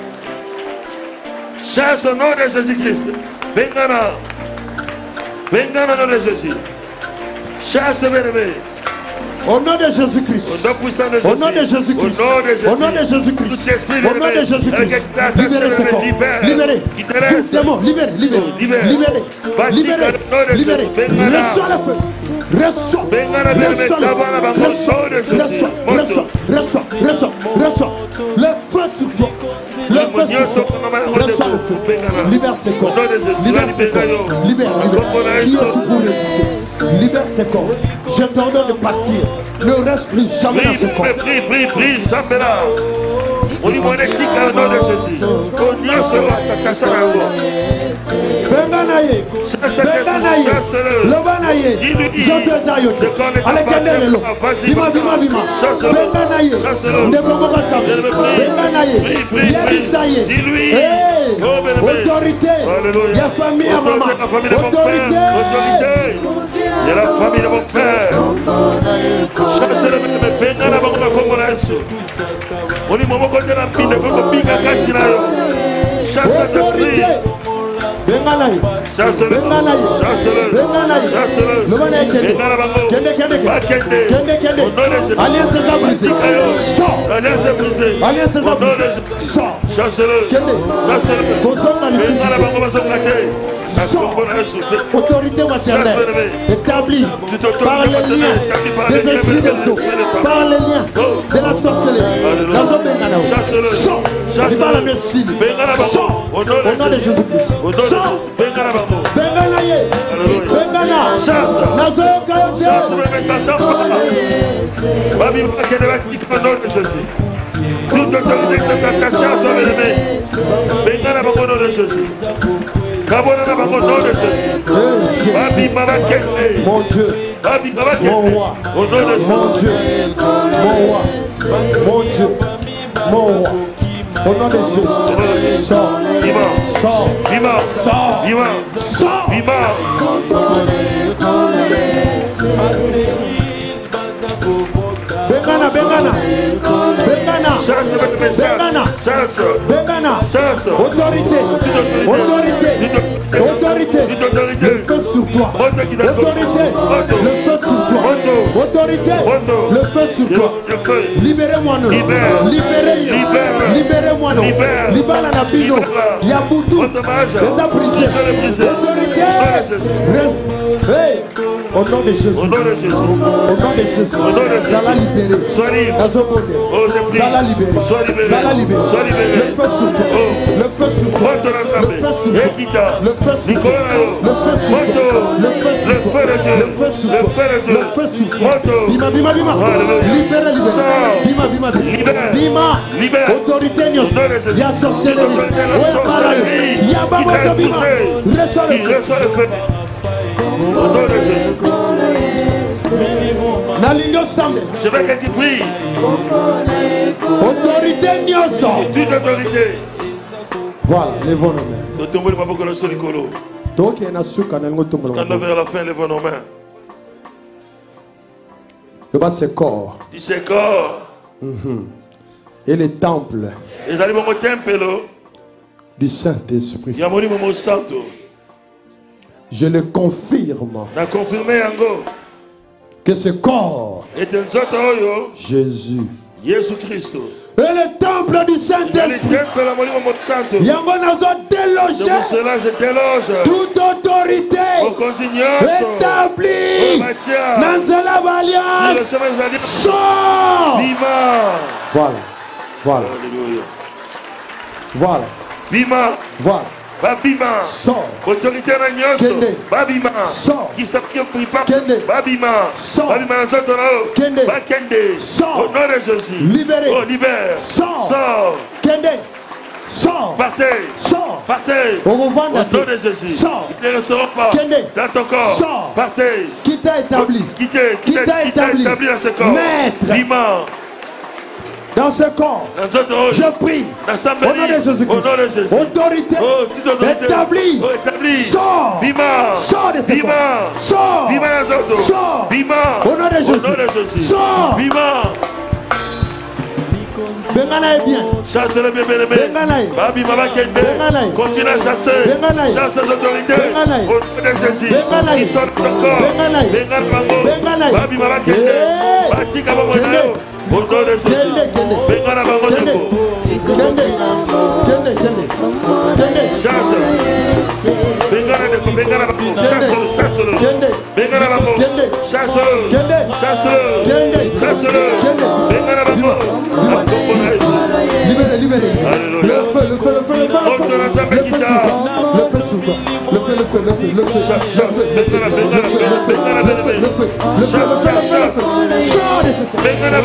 Chasse au nom de Jésus-Christ. Bengana. Bengana au nom de Jésus. Chasse le bien-aimé. Au nom de Jésus-Christ. Au nom de Jésus-Christ. Au nom de Jésus-Christ. Au nom de Jésus-Christ. Libérez ce corps. Libérez. Tout démon. Libérez. Libérez. Libérez. Libérez. Libérez. Reçois le feu. Reçois. Reçois le feu. Reçois. Reçois. Reçois. Reçois. Reçois. Le feu sur toi. Le feu sur toi. Reçois le feu. Libère ce corps. Libère ce corps. Libère. Libère. Qui es-tu pour résister? Libère ce corps. Je t'ordonne de partir. Ne reste plus jamais dans ce corps. Prie, prie, prie, Sambela. On y monétique au nom de Jésus. On y sera sa casse à l'eau. Benganaye. Benganaye. Lobanaye. Zote zayote. Alekende lelo. Bima, bima, bima. Benganaye. Ndebomoko sabe. Benganaye. Yabisaye. Hey. Autorité. Il y a famille à maman. Autorité. Il y a la famille de mon père. Chasse le même Bengana la banque comme on a su. On dit mon côté la pine de Coco Pica Catinayo. Chasse l'esprit. Benganaye. Chasse le. Benganaye. Chasse le. Benganaye. Chasse le. Lobanaye kende. Kende kende kende. Kende kende. Alliance est brisée. Sors. Alliance est brisée. Alliance est brisée. Sors. Chasse le. Kende. Chasse le. Consomme les Bengana la banque va se plaquer. Sors. Autorité maternelle établie par les liens des esprits des eaux, par les liens de la sorcellerie. Dans un Bengana. Sors. Viva la médecine. Sors. Au nom de Jésus-Christ. Sors. Bengana ye. Bengana. Nazo kayote. Babi Bakene va quitter au nom de Jésus. Toute autorité qui est attachée à toi, bien-aimé. Bengana va au nom de Jésus. Kabona va au nom de Jésus. Babi Bakene. Mon Dieu. Babi Bakene. Mon roi. Au nom de Jésus. Mon Dieu. Mon roi. Mon Dieu. Mon roi. Au nom de Jésus. Sors. Sors. Sors. Sors. Bengana, Bengana. Bengana. Bengana. Bengana. Autorité. Autorité. Autorité. Le feu sur toi. Autorité. Le feu sur toi. Autorité. Le feu sur toi. Libérez-moi nous. Libérez. Libérez-moi nous. Libala Nabino. Yaboutou. Les apprisés. Autorité. Hey. Au nom de Jésus. Au nom de Jésus. Au nom de Jésus. Ça l'a libéré. Ça l'a libéré. Ça l'a libéré. Le feu sur toi. Le feu sur toi. Le feu sur toi. Le feu sur toi. Le feu sur toi. Le feu sur toi. Le feu sur toi. Le feu sur toi. Bima, bima, bima. Libérez, libérez. Bima, bima, bima. Bima. Autorité nyos. Il y a sorcellerie. Il y a baboto bima. Reçois le feu. Je veux que tu pries. Autorité nyoso. Toute autorité. Voilà, levons nos mains. Quand vers la fin, levons nos mains. Le bas c'est corps. Dis c'est corps. Et les temples du Saint-Esprit. Je le confirme que ce corps, Jésus, Jésus-Christ, et le temple du Saint-Esprit, toute autorité établie dans l'alliance sort. Voilà, voilà, voilà, voilà. Babima, autorité na nyoso, Babima, qui s'appuie pour pas, Babima, Babima na zotoro, Bakende, au nom de Jésus, libéré, oh libère, sors, Kende, sors, partez, sors, partez, au nom de Jésus, sors, ils ne resteront pas dans ton corps, sors, partez, qui t'a établi, qui t'a établi dans ce corps, maître, Bima. Dans ce corps, je prie au nom de Jésus-Christ, autorité établie, sors, sors de ce corps, sors, sors, au nom de Jésus, sors. Bengana est bien. Chasse le bébé, le bébé. Babi Mama Kende. Continue à chasser. Chasse les autorités. Au nom de Jésus. Ils sont dans ton corps. Bengana Bango. Babi Mama Kende. Batika Bamonayo. Au nom de Jésus. Bengana Bango Debo. Kende. Kende. Kende. Chasse. Bengana Debo. Bengana Bango. Chasse-le. Chasse-le. Kende. Bengana Bango. Chasse-le. Kende. Chasse-le. Chasse-le. Bengana Bango. Libérez, libérez. Le feu, le feu, le feu, le feu, le feu. Le feu sur toi. Le feu, le feu, le feu, le feu. Le feu, le feu, le feu, le feu, le feu, le feu, le feu, le feu. Sors de ce feu.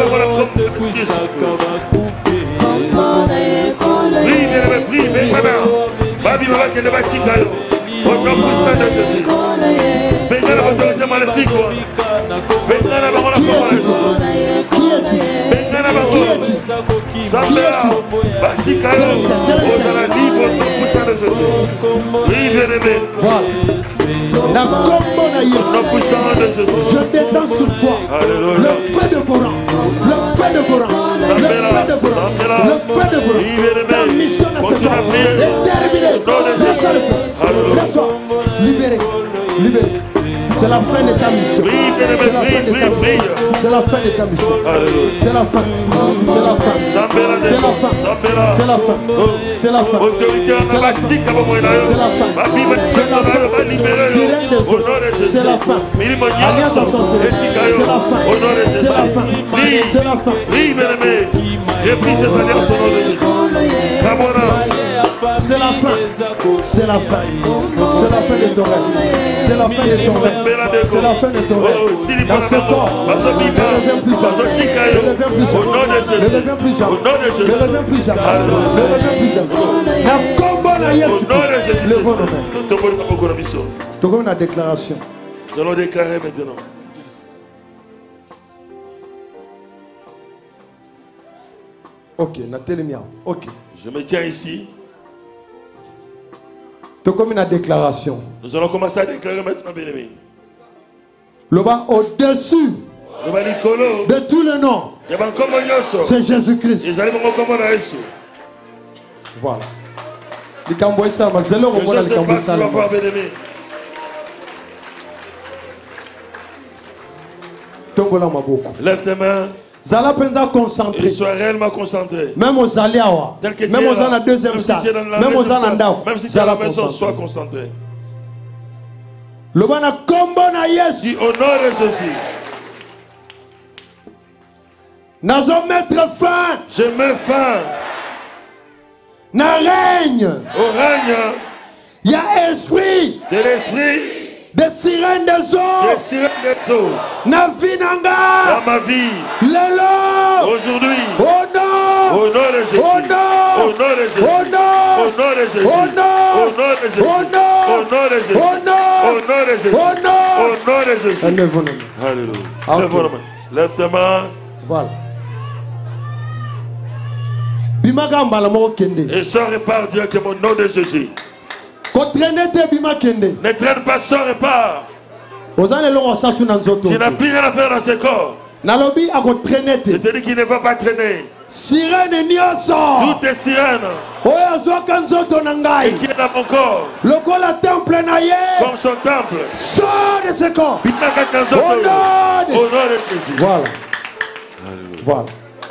Prie, bien-aimé, prie, Bengana. Babi Mama Kende Batika yo. Au nom puissant de Jésus. Bengana l'autorité maléfique. Bengana Bango la parole. Qui es-tu? Bengana Bango. Qui es-tu? Sambela. Batika yo. Au nom la vie, au nom puissant de Jésus. Oui, bien-aimé. Voilà. La combo na Yesu. Au nom puissant de Jésus. Je descends sur toi. Alléluia. Le feu dévorant. Le feu dévorant. Le feu dévorant. Le feu dévorant. Ta mission à ce corps est terminée. Laisse-moi le feu. Laisse-moi. Libéré. Libéré. C'est la fin de ta mission. C'est la fin de ta mission. C'est la fin de ta mission. C'est la fin. C'est la fin. C'est la fin. C'est la fin. C'est la fin. C'est la fin. C'est la fin. C'est la fin. Sirène de feu. C'est la fin. Alliance en sorcellerie. C'est la fin. C'est la fin. C'est la fin. Oui, bien-aimé. J'ai pris ces alliances au nom de Jésus. C'est la fin. C'est la fin. C'est la fin de ton rêve. C'est la fin de ton rêve. C'est la fin de ton rêve. Dans ce corps, ne reviens plus jamais. Ne reviens plus jamais. Ne reviens plus jamais. Ne reviens plus jamais. Ne reviens plus jamais. La combat na Yesu. Levons nos mains. Tu as une déclaration. Nous allons déclarer maintenant. Ok, Nathalie. Ok. Je me tiens ici. Tu as comme une déclaration. Nous allons commencer à déclarer maintenant, bien-aimé. Le bas au-dessus de tous les noms, c'est Jésus-Christ. Voilà. Les Cambois, ça, mais c'est leur rôle, les Cambois, ça. Tombola Maboko. Lève tes mains. Zala penza concentré. Et sois réellement concentré. Même aux Aliawa. Même aux la deuxième salle. Même aux Anandao. Même si tu es à la maison, sois concentré. Le bana combo na yes. Dis au nom de Jésus. Nazo mettre fin. Je mets fin. Na règne. Au règne. Il y a esprit. De l'esprit. Des sirènes des eaux. Des sirènes des eaux. Na vinanga. Dans ma vie. Lelo. Aujourd'hui. Au nom. Au nom de Jésus. Au nom. Au nom de Jésus. Au nom. Au nom de Jésus. Au nom. Au nom de Jésus. Au nom. Au nom de Jésus. Au nom. Au nom de Jésus. Au nom. Au nom de Jésus. Alléluia. Lève vos mains. Lève tes mains. Voilà. Bimaka mbala moko kende. Et sors et pars directement au nom de Jésus. Ne traîne pas, sors et pars. Tu n'as plus rien à faire dans ce corps. Je te dis qu'il ne va pas traîner. Sirène nyoso. Toutes les sirènes. Et qui est dans mon corps. Comme son temple. Sors de ce corps. Au nom de Jésus. Voilà. Voilà.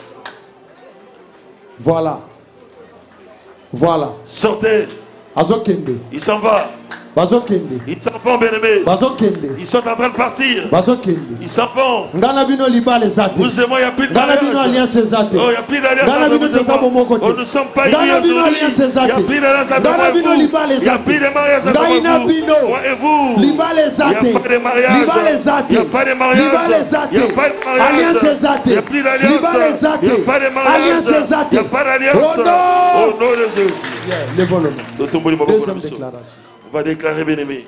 Voilà. Voilà. Sortez. Il s'en va. Ils s'en vont, bien-aimés. Ils sont en train de partir. Ils s'en vont. Vous et moi, il n'y a plus d'alliance. Oh, il n'y a plus d'alliance. Oh, nous ne sommes pas unis aujourd'hui. Il n'y a plus d'alliance avec moi et vous. Il n'y a plus de mariage avec vous. Moi et vous. Il n'y a pas de mariage. Il n'y a pas de mariage. Il n'y a pas de mariage. Il n'y a plus d'alliance. Il n'y a pas de mariage. Il n'y a pas d'alliance. Au nom de Jésus. Deuxième déclaration. On va déclarer, bien-aimé.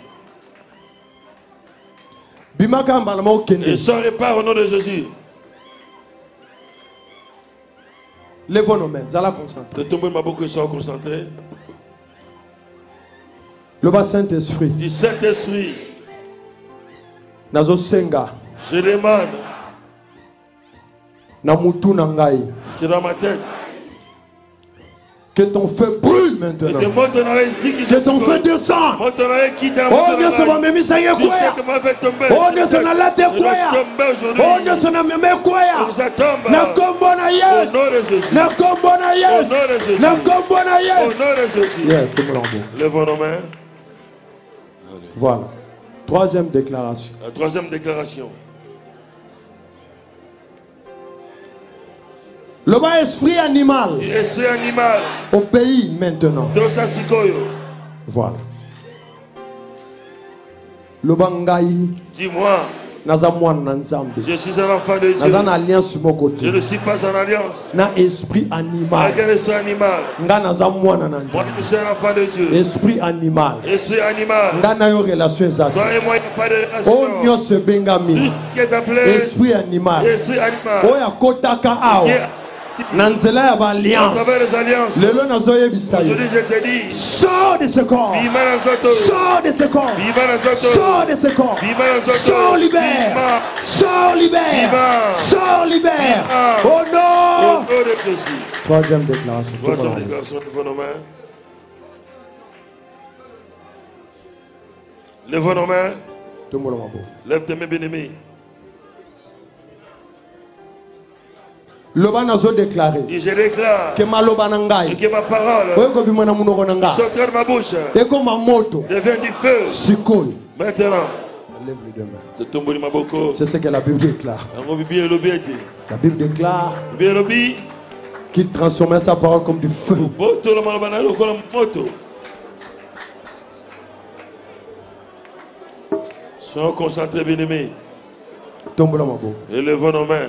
Et sors et pars au nom de Jésus. Lève nos mains, Zala concentré. De tomber ma boucle, sois concentré. Le bas Saint-Esprit. Du Saint-Esprit. Nazo senga. Je demande. Na mutu na ngai. Que dans ma tête. Que ton feu brûle maintenant. Que ton feu descend. Oh Dieu, ça va me mettre ça y est quoi? Oh Dieu, ça n'a la tête quoi? Oh Dieu, ça n'a même quoi? Na kombo na yes. Na kombo na yes. Na kombo na yes. Yeah, tout le monde. Lève nos mains. Voilà. Troisième déclaration. La troisième déclaration. Le bas esprit animal. Esprit animal. Obéit maintenant. Voilà. Le bangai. Dis-moi. Je suis un enfant de Dieu. Je ne suis pas en alliance. Na esprit animal. Avec un esprit animal. Moi, je suis un enfant de Dieu. Esprit animal. Esprit animal. Toi et moi, il n'y a pas de relation. Oh, Dieu se bengami. Esprit animal. Esprit animal. Oh, ya kotaka ao. Nanzela ya alliance. Aujourd'hui je te dis. Sors de ce corps. Sors de ce corps. Sors de ce corps. Sors libère. Sors libère. Sors libère. Oh non. Troisième déclaration. Troisième déclaration devant nos mains. Lève nos mains. Lève tes mains, bien-aimés. Le banazo déclaré. Et je déclare que ma lobanangai. Que ma parole. Sortir de ma bouche. Et comme ma moto. Devient du feu. Sikoi. Maintenant. Lève les deux mains. C'est ce que la Bible déclare. La Bible déclare qu'il transformait sa parole comme du feu. Soyons concentrés, bien-aimés. Élevons nos mains.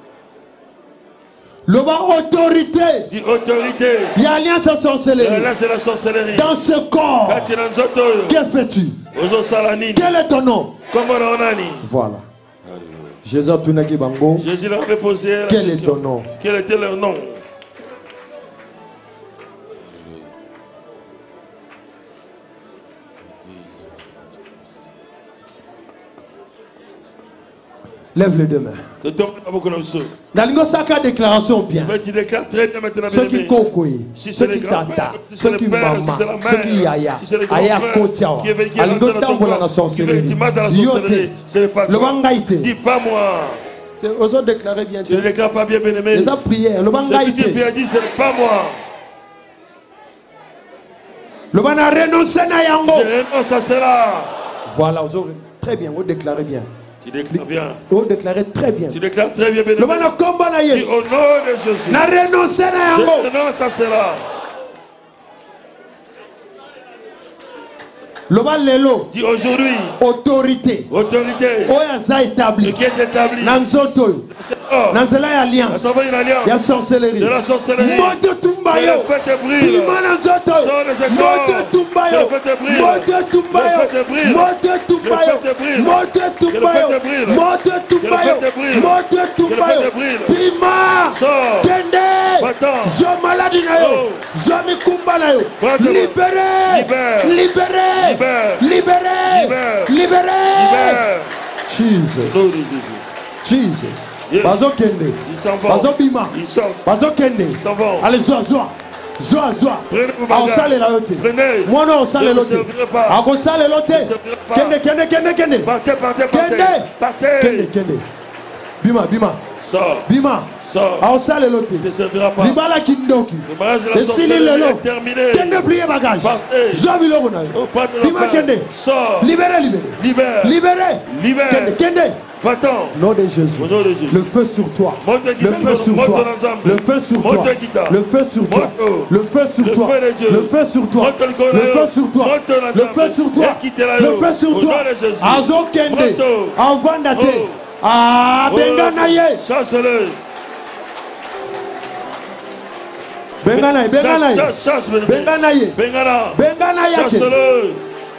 Le bas autorité. Dit autorité. Il y a alliance à sorcellerie. L'alliance à la sorcellerie. Dans ce corps. Que fais-tu? Quel est ton nom? Voilà. Jésus a tout nagi bango. Jésus leur avait posé la Quel question. est ton nom? Quel était leur nom? Lève les deux mains. Dalingo saka déclaration bien. Tu déclares très bien maintenant. Ceux qui kokoye, ceux qui tata, ceux qui maman, ceux qui yaya, aya kotiawa. Alingo tambola na sorcellerie. Yote. Le bangaite. Dis pas moi. Aux autres déclarer bien. Tu ne déclares pas bien, bien-aimé. Les a prié. Le bangaite. Ce que tu as dit, ce n'est pas moi. Le ban a renoncé na yango. Je renonce à cela. Voilà, aux autres. Très bien, vous déclarez bien. Tu déclares bien. Vous déclarez très bien. Tu déclares très bien, bien. Le ban a combat na yes. Au nom de Jésus. Na renoncé na yango. Je renonce à cela. Le ban lelo. Dis aujourd'hui. Autorité. Autorité. Oya za établi. Qui est établi. Nanzoto. Nanzela ya alliance. Ya sorcellerie. De la sorcellerie. Moto tumbayo. Bima nanzoto. Moto tumbayo. Moto tumbayo. Moto tumbayo. Moto tumbayo. Moto tumbayo. Moto tumbayo. Bima. Kende. Jo maladi na yo. Jo mikumba na yo. Libéré. Libéré. Libéré. Libéré. Jesus. Jesus. Bazo kende. Bazo bima. Bazo kende. Allez, zoa, zoa. Zoa, zoa. Aosale la yote. Moi non, osale lote. Akosale lote. Kende, kende, kende, kende. Partez, partez, partez. Kende. Partez. Kende, kende. Bima, bima. Sors. Bima. Sors. Aosale lote. Ne servira pas. Libala kindoki. Le mariage de la Esili sorcellerie lelo. est terminé. Kende plié bagage. Partez. Zoa biloko na yo. Au pas de Bima kende. Sors. Libéré, libéré. Libère. Libéré. Libère. Kende, kende. Va-t'en. Nom de Jésus. Au nom de Jésus. Le feu sur toi. Monte Le guitare. feu sur Monte toi. l'ensemble. Le feu sur toi. Monte guitare. Le feu sur toi. Monte. Le feu sur Le toi. feu de Dieu. Le feu sur toi. Monte le corps. Le feu sur toi. Monte l'ensemble. Le feu sur toi. Et quittez-la, Le yo. feu sur Au toi. nom de Jésus. Azo kende. Monte. Avanda te. Oh. Ah, benga na ye. Chasse-le. Benga na ye. Benga na ye. Chasse, chasse, bien-aimé. Benga na ye. Benga là. Benga na ye. Chasse-le.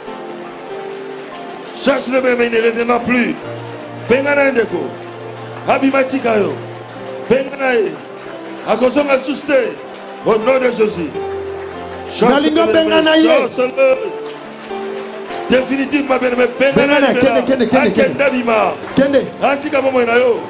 Chasse-le, bien-aimé, il ne reviendra plus. Benga na ye, ndeko. Habimatika yo. Benga na ye. Akosonga suste. Au nom de Jésus. Chasse-le, Nalinga benga na ye. chasse-le. Définitivement, bien-aimé. Benga na ye. Kende, kende, kende, kende. Akenda bima. Kende. Antika momo na yo.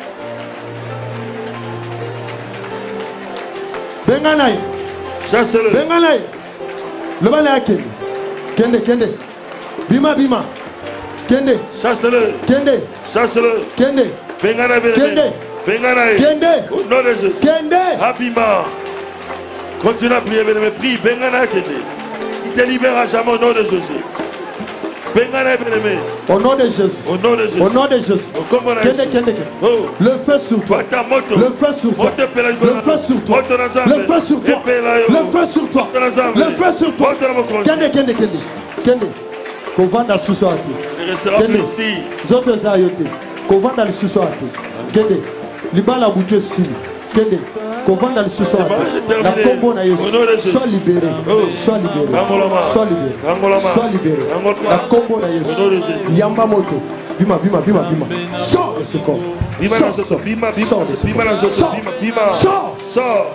Benga na ye. Chasse-le. Benga na ye. Le bana ya kende. Kende, kende. Bima, bima. Kende. Chasse-le. Kende. Chasse-le. Kende. Benga na bien-aimé. Kende. Benga na ye. Kende. Au nom de Jésus. Kende. Abima. Continue à prier, bien-aimé. Prie. Bengana Kende. Il te libère à jamais au nom de Jésus. Bengana, bien-aimé. Au nom de Jésus. Au nom de Jésus. Au nom de Jésus. Kende, kende, kende. Oh. Le feu sur toi. Le feu sur toi. Le feu sur toi. Le feu sur toi. Le feu sur toi. Le feu sur toi. Kende, kende, kende. Kende. Kovanda suso ati. Il restera plus ici. Zoto za yote. Kovanda suso ati. Kende. Libala butu sili. Kende. Kovanda suso ati. La combo na Yesu. Sois libéré. Sois libéré. Sois libéré. Sois libéré. La combo na Yesu. Yamba moto. Bima, bima, bima, bima. Sors de ce corps. Bima, Sors. bima, bima, Sors de ce bima, corps. Sors. bima, Sors. sors.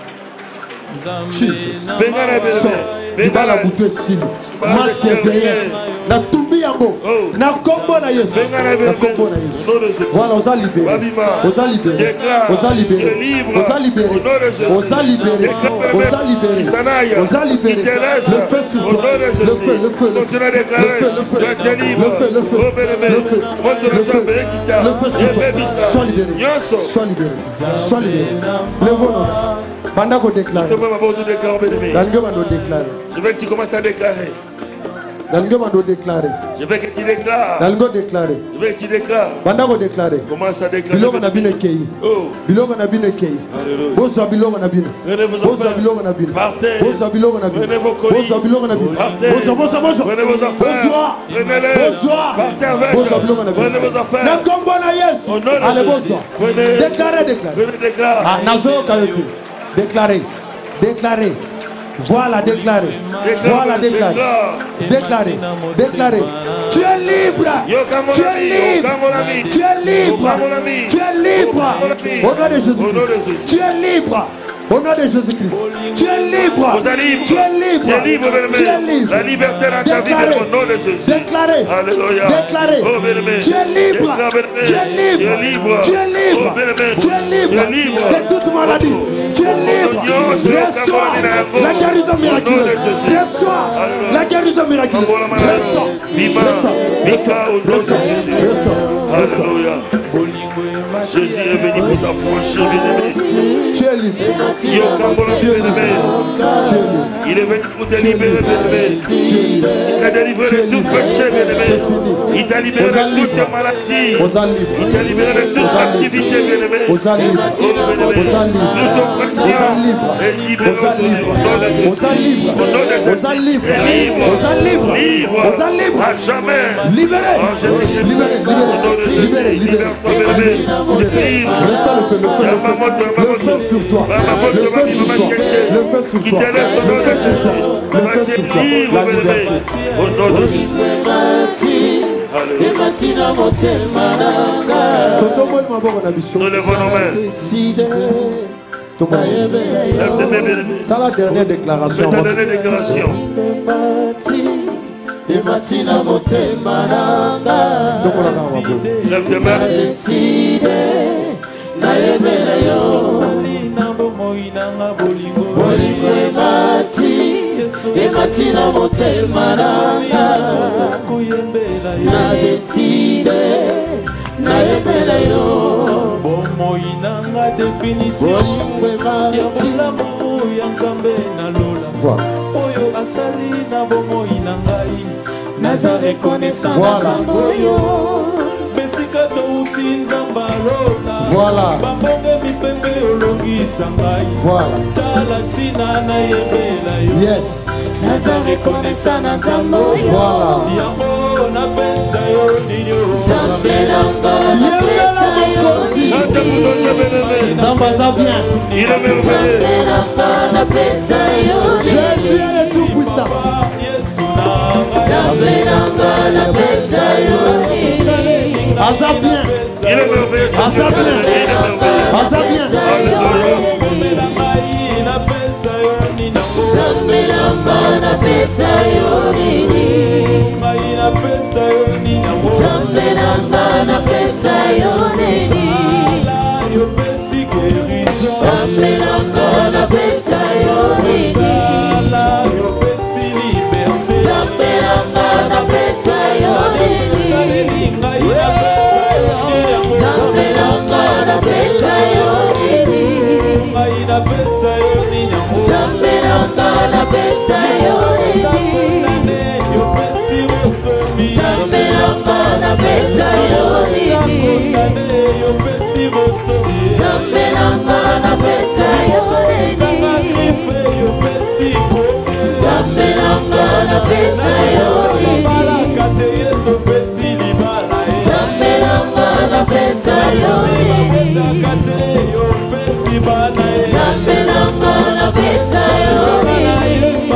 Jesus. Bengana, Sors. bien-aimé. Libala butu sili. Masque et vieillesse. Na tumbi yango. Na combo na Yesu. Na combo na Yesu. Voilà, on a libéré. On a libéré. On a libéré. On a libéré. On a libéré. On a libéré. On a libéré. Le feu sur toi. Le feu, le feu, le feu. Le feu, le feu. Le feu, le feu. Le feu. Le feu. Le feu sur toi. Sois libéré. Sois libéré. Sois libéré. Lève-nous. Pendant qu'on déclare. Dans le déclare. Je veux que tu commences à déclarer. Dalgo déclarer. Je veux que tu déclares. Dalgo déclarer. Je veux que tu déclares. Bandako déclarer. Commence à déclarer. Biloko na bino kei. Oh. Biloko na bino kei. Alléluia. Boza biloko na bino. Prenez vos Boza affaires. biloko na bino. Partez. Boza biloko na bino. Prenez vos colis. Boza biloko na bino. Partez. Boza boza boza. Prenez vos affaires. Boza. Prenez-les. Boza. Partez avec. Boza biloko na bino. Prenez vos affaires. Na kombo na Yesu. Au nom de Allez Jésus. boza. Prenez. Déclarez, déclarez. Prenez, déclare. Ah, nazo kayote. Déclarez. Déclarez. Voilà, déclarez. Voilà, déclarez. Déclarez. Déclarez. Tu es libre. Tu es libre. Tu es libre. Tu es libre. Au nom de Jésus. Tu es libre. Au nom de Jésus-Christ. Tu es libre. Vous êtes libre. Tu es libre. Tu es libre, bien-aimé. Tu es libre. La liberté dans ta vie, Déclaré. au nom de Jésus. Déclaré. Alléluia. Déclaré. Oh, bien-aimé. Tu es libre. Déclare, bien-aimé. Tu es libre. Tu es libre. Tu es libre. Oh, bien-aimé. Tu es libre. Tu es libre. De toute maladie. Tu es libre. Reçois la guérison miraculeuse. Reçois la guérison miraculeuse. Reçois. Reçois. Reçois. Reçois. Alléluia. Jésus est venu pour t'affranchir, bien-aimé. Tu es libre. Tu es libre. Il est venu pour te libérer, bien-aimé. Il t'a délivré de tout péché, bien-aimé. Il t'a libéré de toutes tes maladies. Il t'a libéré de toute activité, bien-aimé. Oh, bien-aimé. Toute oppression est libérée aujourd'hui. Au nom de Jésus. Au nom de Jésus. Libre. Libre. Libre. À jamais. Libéré. En Jésus-Christ. Libéré. Libéré. Libéré. Libéré. Libre. Reçois le feu. Le feu. Le feu sur toi. Le feu sur toi. Le feu sur toi. Le feu sur toi. Le feu sur toi. La liberté. Au nom de Jésus. Nous levons nos mains. C'est la dernière déclaration. C'est la dernière déclaration. Lève tes mains. Ematina motema nanga na deside na yebela yo bomoi nanga définition ya molamu ya nzambe na lola oyo asali na bomoi na ngai naza reconnaissant na nzambe oyo besika touti nzamba lola bambonge mipembe olongisa ngai tala ntina na yebela yo naza reconnaissant na nzambe oyo yango napesa yo ninyo nzambelanga napesa yo Nzamba za bien. nzambelanga napesa yo Jésus est le tout-puissant. nzambelanga napesa yo Aza bien. Il est merveilleux. Aza bien. Aza bien. Zambelanga napesa yo nini Zambelanga napesa yo nini Zambelanga napesa yo nini Zambelanga napesa yo nini Zambelanga napesa yo nini Zambelanga napesa yo nini Zambelanga napesa yo nini Zambelanga napesa yo nini Zambelanga napesa yo nini Zambelanga napesa yo nini Zambelanga napesa yo nini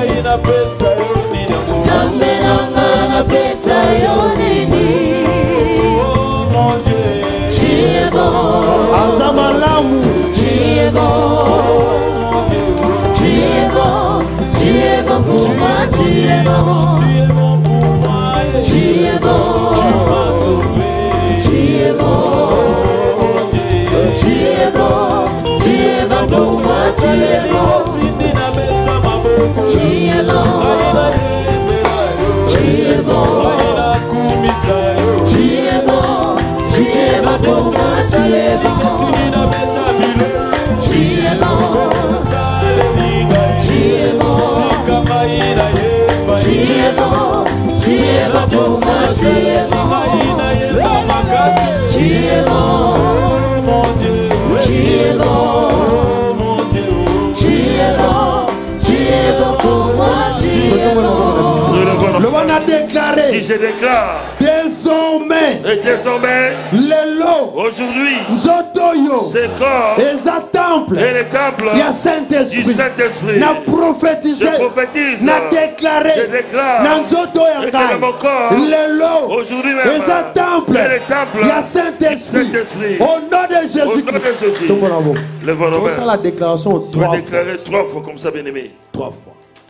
Zambelanga napesa yo nini Tu es bon Aza malamu. Tu es bon Tu es bon Tu es bon pour moi Tu es bon Tu es bon Tu es bon Tu es bon Tu es bon pour moi Tu es bon Tu es bon Tu es bon Tu es bon Tu es bon pour moi Tu es bon Tu es bon Tu es bon Tu es bon Tu es bon pour moi Tu es bon Tu es bon Tu es bon Tu es bon Tu es bon pour moi Tu es bon Le one a déclaré. Si je déclare Désormais. désormais, et désormais, lelo, aujourd'hui, nzotoyo, ces corps eza temple, et les temples ya du Saint-Esprit, Saint-Esprit, na prophétiser, je prophétise, na déclarer, je déclare, na nzoto ya et que dans mon corps, ngai, lelo, aujourd'hui même, eza temple, et les temples ya du Saint-Esprit, Saint-Esprit, au nom de au nom de Jésus-Christ. Jésus. Tout le monde en haut. Lève nos Comme ça, mains. la déclaration Tu vas trois fois. déclarer trois fois comme ça, bien-aimé. Trois fois.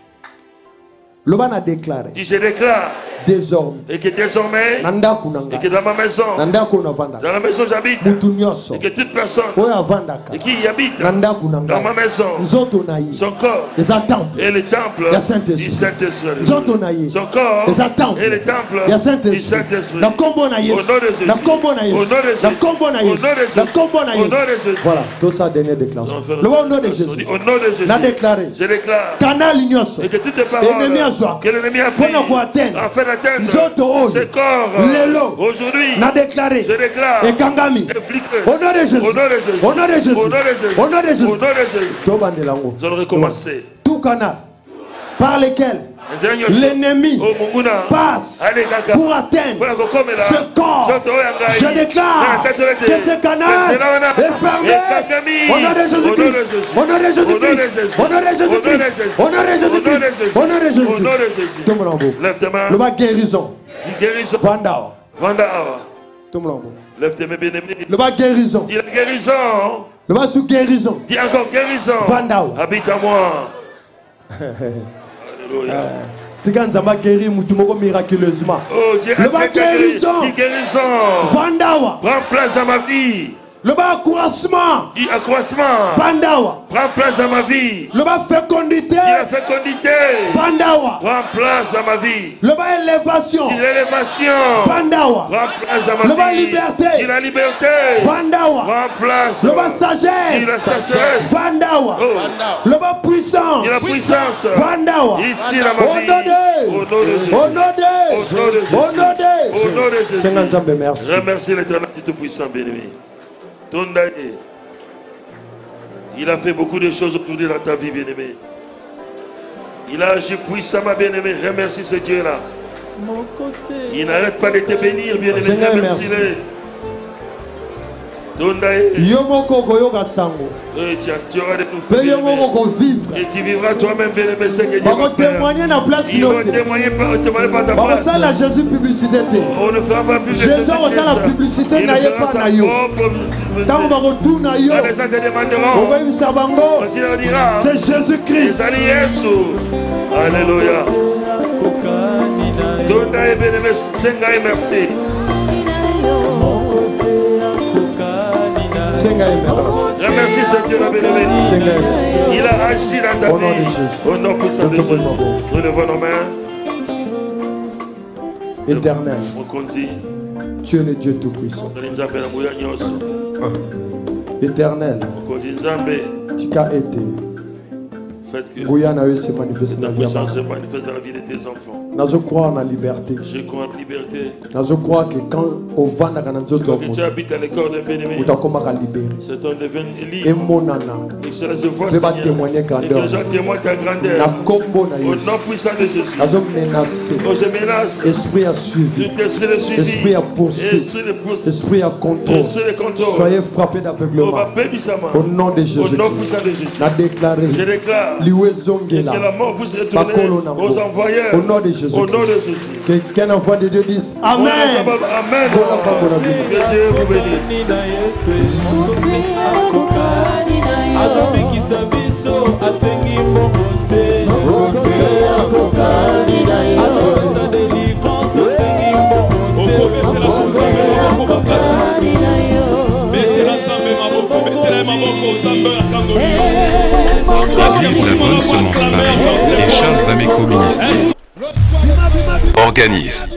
Le ban a déclaré. Dis, je déclare. Désormais. Et que désormais, Nanda et kunanga. que dans ma maison, Nanda kunavanda. dans la maison où j'habite, Mutu nyoso. et que toute personne Oya vandaka. et qui y habite Nanda dans kunanga. ma maison, Nzoto na ye. son corps Eza temple. et les temples Ya du Saint-Esprit. Saint-Esprit. Nzoto na ye. Son corps Eza temple. et les temples Ya du Saint-Esprit. Saint-Esprit. Na kombo na Au Yesu. nom de Jésus. Na kombo na Au Yesu. nom de Jésus. Na kombo na Au nom Yesu. de Jésus. Na kombo na Au nom de Yesu. Jésus. Voilà, tout ça dernière déclaration. On va faire Le au nom de la- Jésus. Au nom de Jésus. Na déclaré. Je déclare. Canal nyoso. Et que toutes les paroles Ennemi azwa. que l'ennemi a pris Pona ko atteindre. afin d'atteindre Nzoto oyo. ce corps Lelo. aujourd'hui, Na déclaré. je déclare Et Kangami. impliqué. Au nom de Jésus. Au nom de Jésus. Au nom de Jésus. Au nom de Jésus. Au nom de Jésus. Au nom de Jésus. Tobandelango. Nous allons recommencer. Tout canal par lesquels l'ennemi passe pour atteindre ce corps. Je déclare que ce canal est fermé au nom de Jésus-Christ. Au nom de Jésus-Christ. Au nom de Jésus-Christ. Au nom de Jésus-Christ. Au nom de Jésus-Christ. Tout le monde. Lève tes mains. Le bas guérison. Guérison. Vandao. Vandao. Tout le monde. Lève tes mains, bien-aimés. Le bas guérison. Dis la guérison. Le bas sous guérison. Dis encore guérison. Vandao. Habite à moi. Alléluia. Tika nzamba guérir mutu moko miraculeusement. Oh Dieu, Le bas guérison. dis guérison. Vandawa. Prends place dans ma vie. Le bas accroissement. Dis accroissement. Vandawa. Prends place dans ma vie. Le bas fécondité. Dis la fécondité. Vandawa. Prends place dans ma vie. Le bas élévation. Dis l'élévation. Vandawa. Prends place dans ma vie. Le bas liberté. Dis la liberté. Vandawa. Prends place. Le bas Dis la sagesse. sagesse. Vandawa. Oh. Le bas puissance. Dis la puissance. Vandawa. Ici dans ma Au vie. nom de. Au nom de Jésus. Au nom de. Au nom de Jésus. Au nom de. Au nom de Jésus. Seigneur Nzambe, merci. Remercie l'Éternel Tout-Puissant, bien-aimé. Tondaye. Il a fait beaucoup de choses aujourd'hui dans ta vie, bien-aimé. Il a agi puissamment, bien-aimé. Remercie ce Dieu-là. Il n'arrête pas de te bénir, bien-aimé. Seigneur, Remercie-le. Tondaye. Yo moko koyoka sango. Et tu, tu auras des Pe yo moko ko vivre. Et tu vivras toi-même, bien-aimé, ce que Dieu Bako va faire. témoigner na place Ils vont note. témoigner par, témoigner par ta Bako place. ça la Jésus publicité te. On ne fera pas plus de Jésus on ça la publicité Il na ne ye fera pa sa na yo. propre publicité. Tant bako tout na yo. Quand les gens te demanderont, Okoyebisa bango. voici leur dira, C'est Jésus-Christ. ezali Yesu. Alléluia. Donda et bénémoine, Senga et merci. Senga et merci. Remercie ce Dieu, la bénémoine. Senga et merci. Il a agi dans ta Au nom de vie. Jésus. Au nom puissant de Au nom de Jésus. Jésus. Nous levons nos mains. Éternel, Mokonzi, tu es le Dieu Tout-Puissant. Tolinza fait la mouilla nyonso. Éternel, Mokonzi Nzambe, tika ete. faites que Nguya na yo se manifeste ta na vie ya puissance se bana. manifeste dans la vie de tes enfants. Nazo croire na liberté. Je crois en liberté. Nazo croire que quand ovandaka na nzoto ya Que tu moto, habites dans le corps d'un bien-aimé. utakomaka libéré. C'est un devenu libre. Emonana Et que cela se voit, Mpe Seigneur. batémoigner Et que grandeur. les gens témoignent ta na grandeur. kombo na Au Yesu. nom puissant de Jésus. Nazo menacer. Oh, je menace Esprit a suivi. tout esprit de suivi. Esprit à poursuite. Esprit de poursuite. Esprit à contrôle. Esprit de contrôle. Soyez frappés Oh, d'aveuglement. ma bébissama. Au nom de Au Jésus. nom puissant de Jésus. Na déclaré. Je déclare que Liwezongela. la mort puisse retourner Bakolo na aux envoyeurs. Au nom de Jésus. Au nom de Jésus. Que qu'un enfant de Dieu dise Amen. Amen. Voilà pas pour la vie. Que Dieu vous bénisse. azobikisa biso asengi mbongo te azopesa délivrance asengi mbongo Église La Bonne Semence Paris et Charles Vameco Ministère organise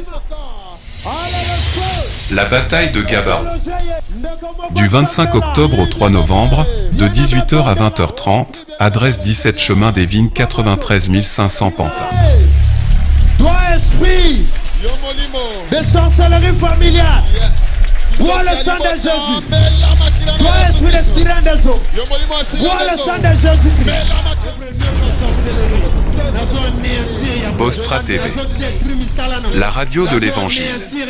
la bataille de Gaba du vingt-cinq octobre au trois novembre, de dix-huit heures à vingt heures trente, adresse dix-sept chemin des Vignes quatre-vingt-treize mille cinq cents Pantin. Toi, esprit de sorcellerie familiale, bois le sang de Jésus. Toi, esprit de sirène des eaux, bois le sang de Jésus-Christ. Bonne Ostra T V, la radio de l'évangile.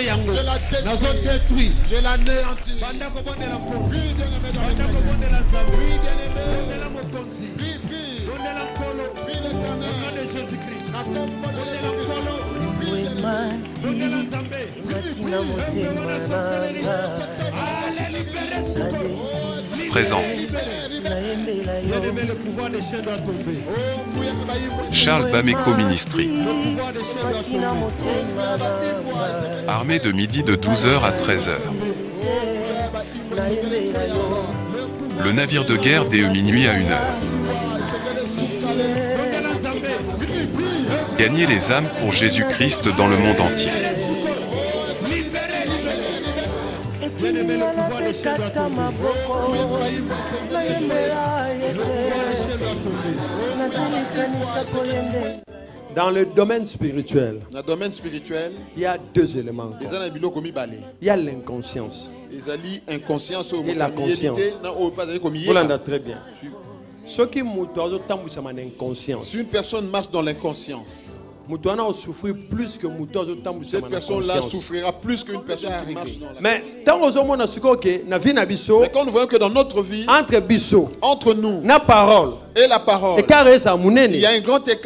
Présente Charles Bameko Ministry. Armée de midi de douze heures à treize heures. Le navire de guerre dès minuit à une heure. Gagner les âmes pour Jésus-Christ dans le monde entier. Dans le domaine spirituel, Dans le domaine spirituel, il y a deux éléments. les gens ont commis balai. Il y a l'inconscience Ils allient inconscience au et la conscience. Vous l'entendez très bien. Ce qui inconscience. Si une personne marche dans l'inconscience, souffrir plus que cette personne-là souffrira plus qu'une personne qui marche dans la... Mais tant Mais quand nous voyons que dans notre vie, entre biso, entre nous na parole et la parole, il y a un grand écart.